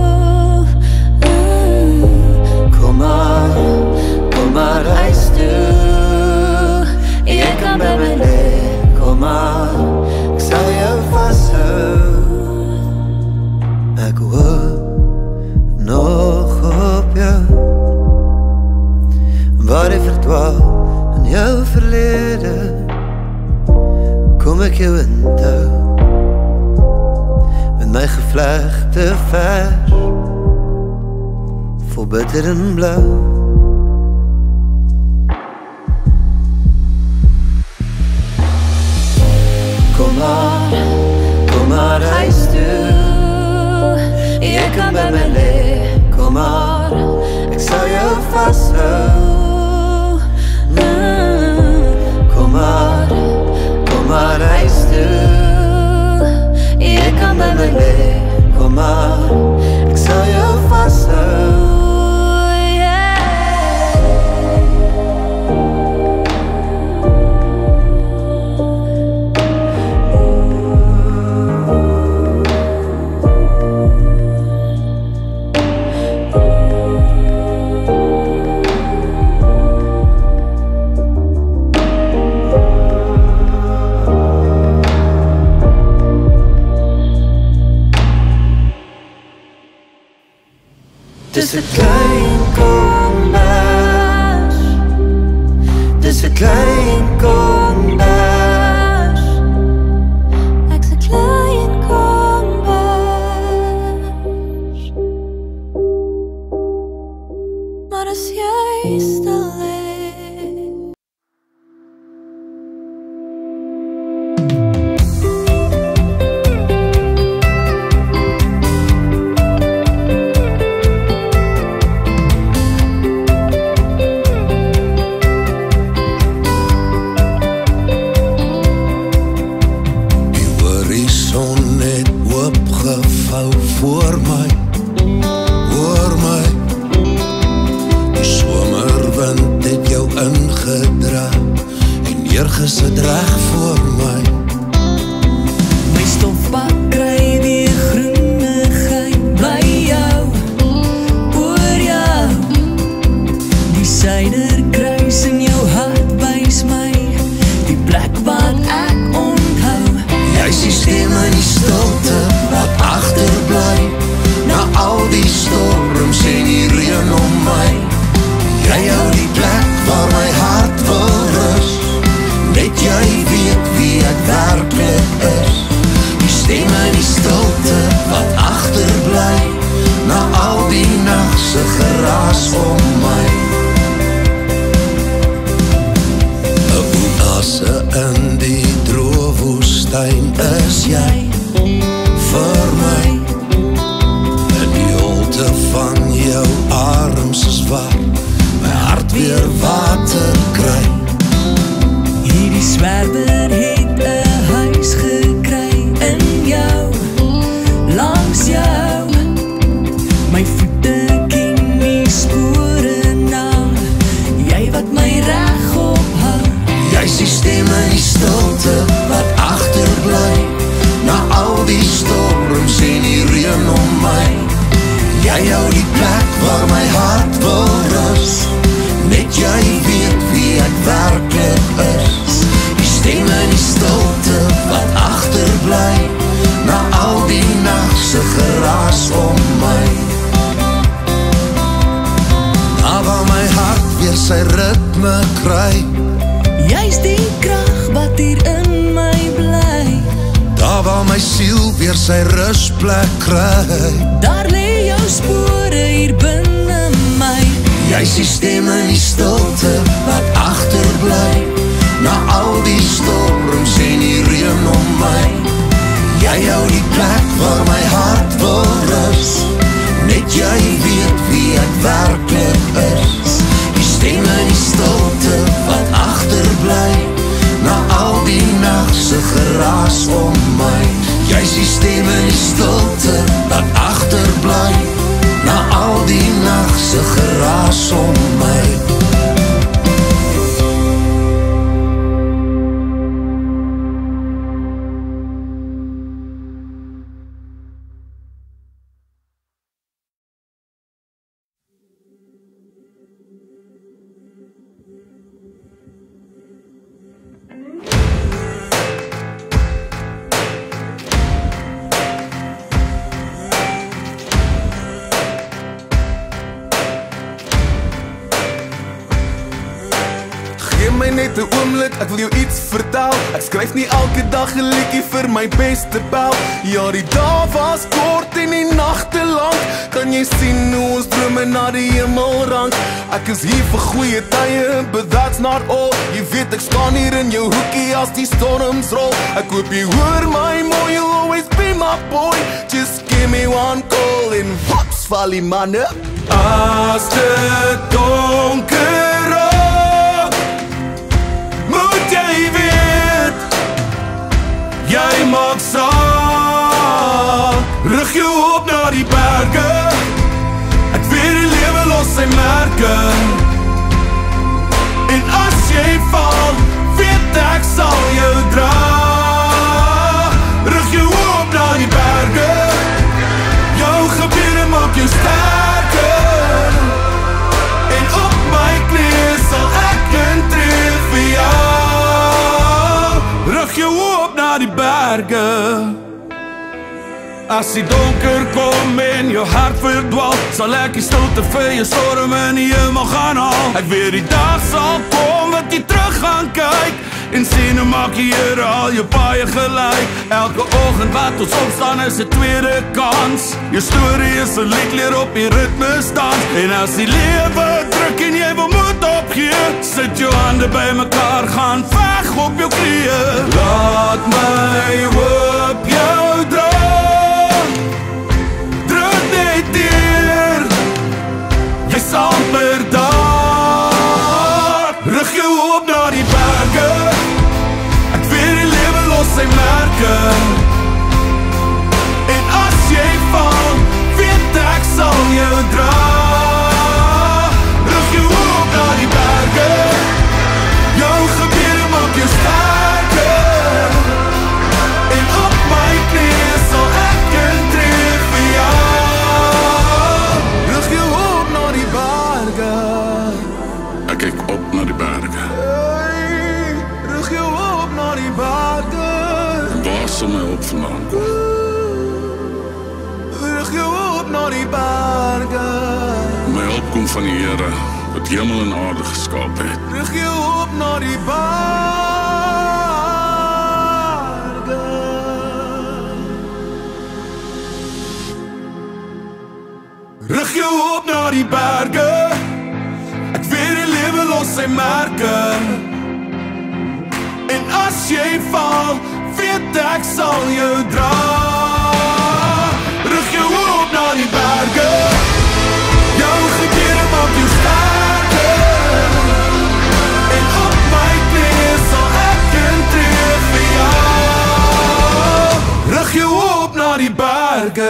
Kom maar, kom maar huis toe, jy kan by my lê. Kom maar, ek sal jou vashou. Ek hoor vlegte vers, vol bitter en blauw. Kom maar, kom maar huis toe, jy kan by my lê. Kom maar, ek sal jou vashou. Mm, kom maar, kom maar huis toe, jy kan by my lê. Kom maar, ek sal jou vashou. Dis 'n klein kombers, dis 'n klein kombers, ek's 'n klein kombers, maar as jy stil lê. Voor my, voor my, die somerwind het jou ingedra en neergesit reg voor my. My stofbak kry weer groenigheid by jou, oor jou. Die suiderkruis in jou hart wys my die plek wat ek onthou. Jy is die stem in die stilte wat agterbly na al die storms en die reën om my. Jy hou die plek waar my hart wil rus, net jy weet wie ek werklik is. Die stem in die stilte wat agterbly na al die nagse geraas om my. 'n oase in die droë woestyn is jy vir my. Van jou arms is waar my hart weer water kry. Hierdie zwerver het 'n huis gekry in jou, langs jou. My voete ken die spore na, jy wat my reg ophou. Jy is die stem in die stilte wat agterbly na al die storms en die reën om my. Jy hou die plek waar my hart wil rus, net jy weet wie ek werklik is. Die stem in die stilte wat agterbly na al die nagse geraas om my. Na waar my hart weer sy ritme kry, jy's die krag wat hier in my bly. Daar waar my siel weer sy rusplek kry, daar lê jou spore hier binne my. Jy's die stem in die stilte wat agterbly na al die storms en die reën om my. Jy hou die plek waar my hart wil rus, net jy weet wie ek werklik is. Die stem in die stilte wat agterbly na al die nagse geraas om my. Jy's die stem in die stilte wat agterbly na al die nagse geraas om my. my net 'n oomblik, ek wil jou iets vertel. Ek skryf nie elke dag 'n liedjie vir my beste pel. Ja, die dae was kort jy sien hoe ons drome na die hemel rank? Ek is hier vir goeie tye, but that's not all. Jy weet ek staan hier in jou hoekie as die storms rol. Ek hoop jy hoor my mooi, you'll always be my boy. Just give me one call en waps val die manne. As dit donker raak, moet jy weet, jy maak saak. Rig jou op na die berge, ek weet die lewe los sy merke. En as jy val, weet ek sal jou dra. Rig jou op na die berge, jou gebeure maak jou sterker. En op my knie sal ek intree vir jou. Rig jou op na die berge. As die donker kom en jou hart verdwaal, sal ek die stilte vir jou storm in die hemel gaan haal. Ek weet die dag sal kom wat jy terug gaan kyk en sien hoe maak die Here al jou paie gelyk. Elke oggend wat ons opstaan is 'n tweede kans. Jou storie is 'n liedleer op die ritme staan. En as die lewe druk en jy wil moed opgee, sit jou hande by mekaar, gaan veg op jou knieë. Laat my hoop jou dra. Jy sal amper daar. Rig jou op na die berge, ek weet die lewe los sy merke. En as jy val, weet ek sal jou dra. Rig jou op na die berge, jou gebeure maak jou sterker. En op my knie sal ek intree vir jou. Rig jou op na die berge, ek kyk op na die berge. hey, rig jou op na die berge. En waar sal my op vandaan kom? Rig jou op na die berge, My hulp kom van die Here wat hemel en aarde geskaap het. rig jou op na die berge. Rig jou op na die berge, ek weet die lewe los sy merke. En as jy val, weet ek sal jou dra. Rig jou op na die berge, jou gebeure maak jou sterker. En op my knie sal ek intree vir jou. Rig jou op na die berge.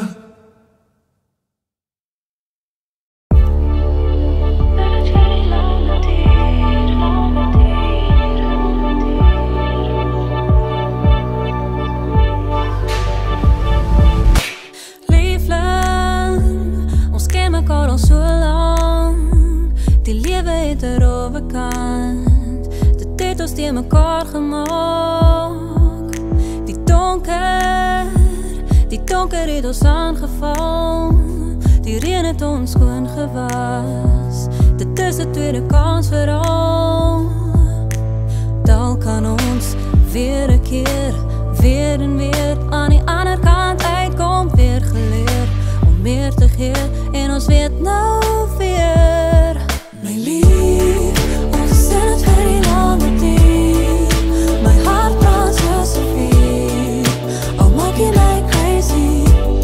Dit het ons teen mekaar gemaak. Die donker, die donker het ons aangeval. Die reën het ons skoon gewas. Dit is 'n tweede kans vir al. Dalk kan ons weer 'n keer, weer en weer aan die ander kant uitkom. Weer geleer om meer te gee en ons weet nou weer. My lief, ons is in het vir die lange tyd. My hart brand soos 'n vuur, al maak jy my crazy.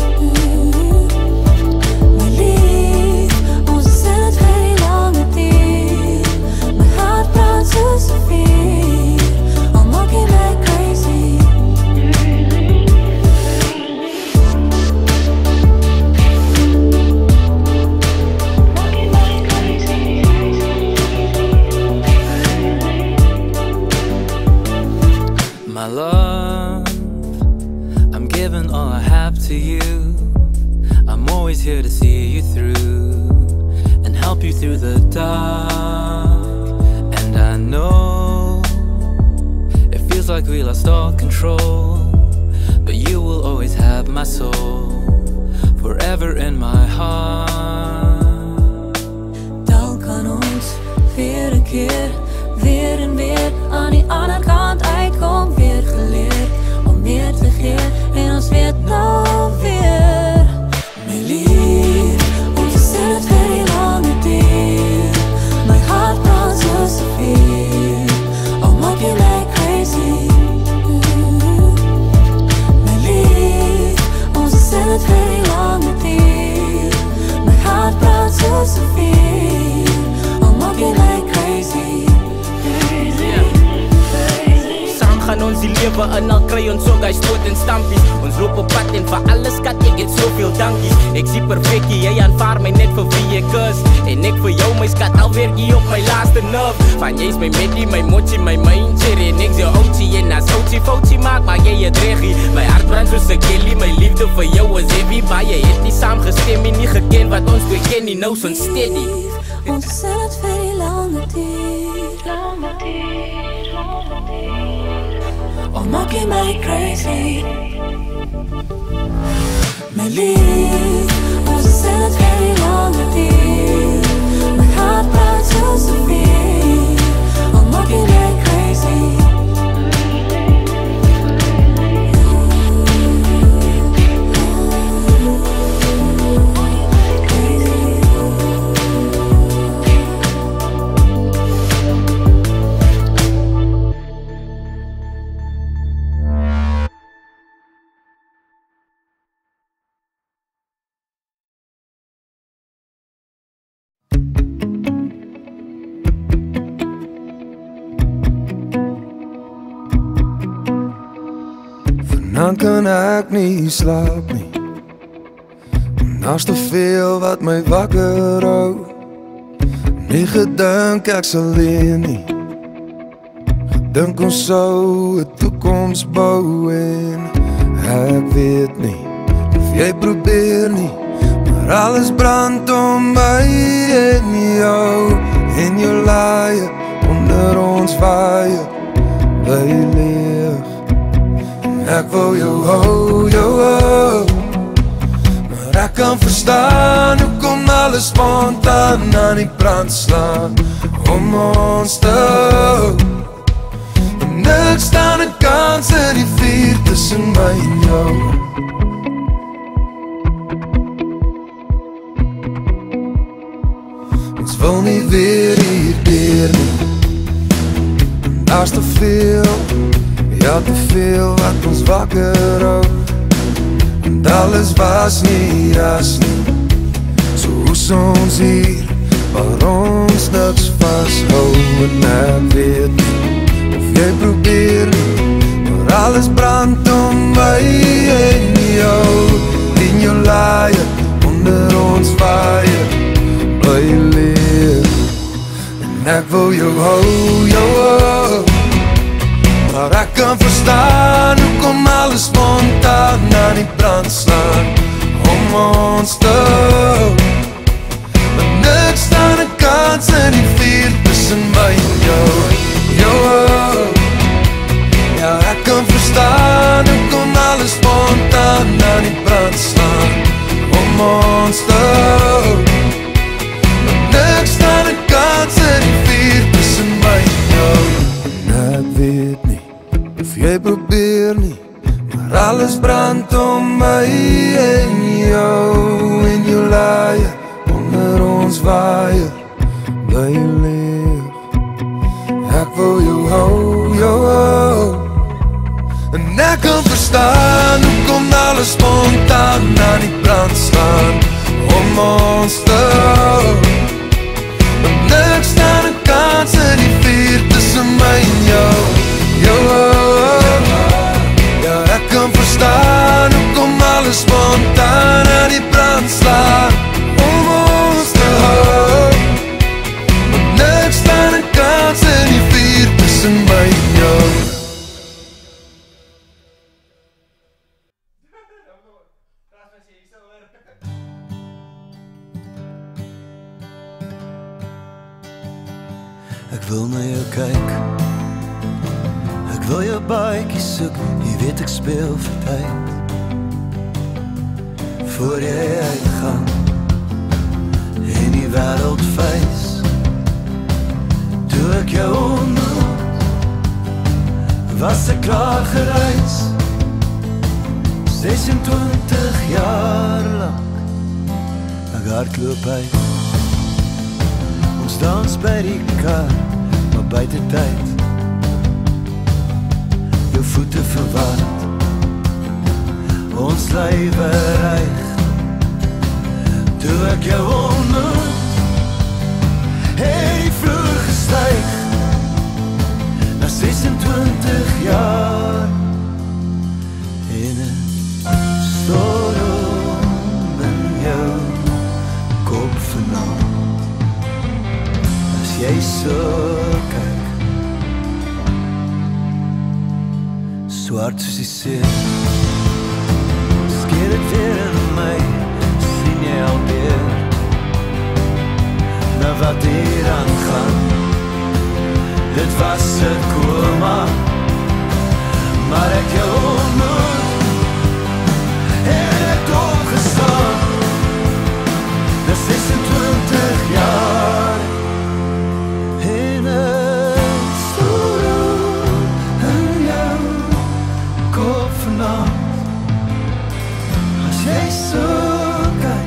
My lief, ons is in het vir die lange tyd. My hart brand soos 'n vuur, al maak jy my crazy. My love, I'm giving all I have to you. I'm always here to see you through and help you through the dark. And I know it feels like we lost all control, but you will always have my soul forever in my heart. Dan kan ons weer een keer, weer en weer aan die andere kant uitkom. Weer geleerd om meer te geven en ons weet nou weer. My lief, lewe in al kry ons ook, hy stoot en stampies. Ons loop op pad en vir alles kat, ek het soveel dankies. Ek sien perfectie, jy aanvaar my net vir wie ek is. En ek vir jou my skat, alweer hier op my laaste nerve. Van jy is my medie, my mochi, my mindjer. En ek jou ouchie, en as ouchie foutjie maak, maar jy het regie. My hart brand soos ek jelly, my liefde vir jou is heavy. Baie het nie saam gestem en nie geken wat ons twee ken nie, nou so'n steady. Ons sal het vir die lange duur, lange duur, lange duur. Al maak jy my crazy, my lief. Ons sal het vir die lange duur, my hart praat so severe. Al maak jy my crazy. Dan kan ek nie slaap nie. Daar's te veel wat my wakker hou. Nie gedink ek sal leen nie. Gedink ons sou 'n toekoms bou en ek weet nie of jy probeer nie. Maar alles brand om my en jou en jou laaie onder ons vaie bly leeg. Ek wil jou hou, jou hou. Maar ek kan verstaan hoekom alles spontaan aan die brand slaan om ons te hou. En niks staan 'n kans in die vuur tussen my en jou. Ons wil nie weer hier deur nie. Daar's te veel, ja te veel wat ons wakker hou. En alles was nie ras nie. So hoes ons hier waar ons niks vashou. En ek weet nie of jy probeer nie. Maar alles brand om my en jou. En jou laaie onder ons vaie bly leeg. En ek wil jou hou, jou hou. Maar ek kan verstaan hoekom alles spontaan aan die brand slaan om ons te hou. Maar niks staan 'n kans in die vuur tussen my en jou, jou hou. Ja, ek kan verstaan hoekom alles spontaan aan die brand slaan om ons te hou. Maar niks staan 'n kans in die vuur tussen my en jou. En ek weet nie of jy probeer nie, maar alles brand om my en jou en jou laaie onder ons waaier bly leeg. Ek wil jou hou, jou hou. En ek kan verstaan hoekom alles spontaan aan die brand slaan om ons te hou. Maar niks staan 'n kans in die vuur tussen my en jou, jou hou. Ja, ek kan verstaan hoekom alles spontaan aan die brand slaan om ons te hou. Maar niks staan 'n kans in die vuur tussen my en jou. Ek wil na jou kyk, ek wil jou baadjie soek. Jy weet ek speel vir tyd voor jy uitgaan en die wêreld face. Toe ek jou ontmoet, was ek klaar gereis. ses en twintig jaar lang, ek hardloop uit. Ons dans by die kar, maar buiten tyd. Jou voete verward, ons lywe reig. Toe ek jou ontmoet, het die vloer gestyg. Na ses en twintig jaar hart soos die see. Skeer dit weer in my, sien jy alweer nou wat hier aangaan. Dit was 'n koma, maar ek jou ontmoet en ek opgestaan. Na sesentwintig jaar en ek stoor in jou kop vanavond. As jy so kyk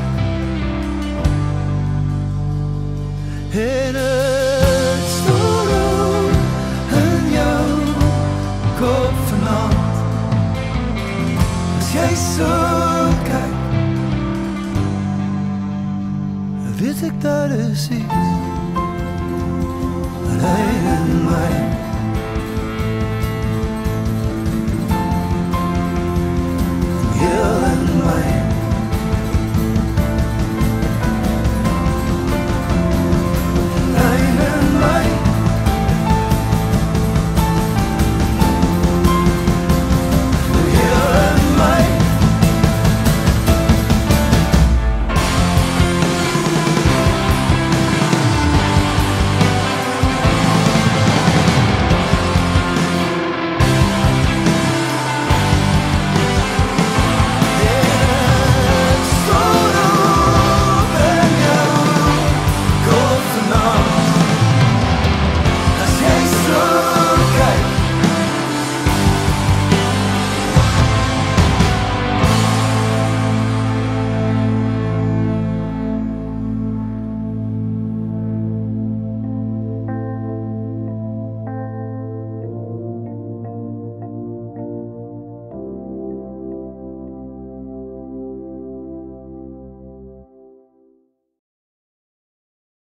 en ek stoor in jou kop vanavond. As jy so kyk, weet ek daar is iets alleen in my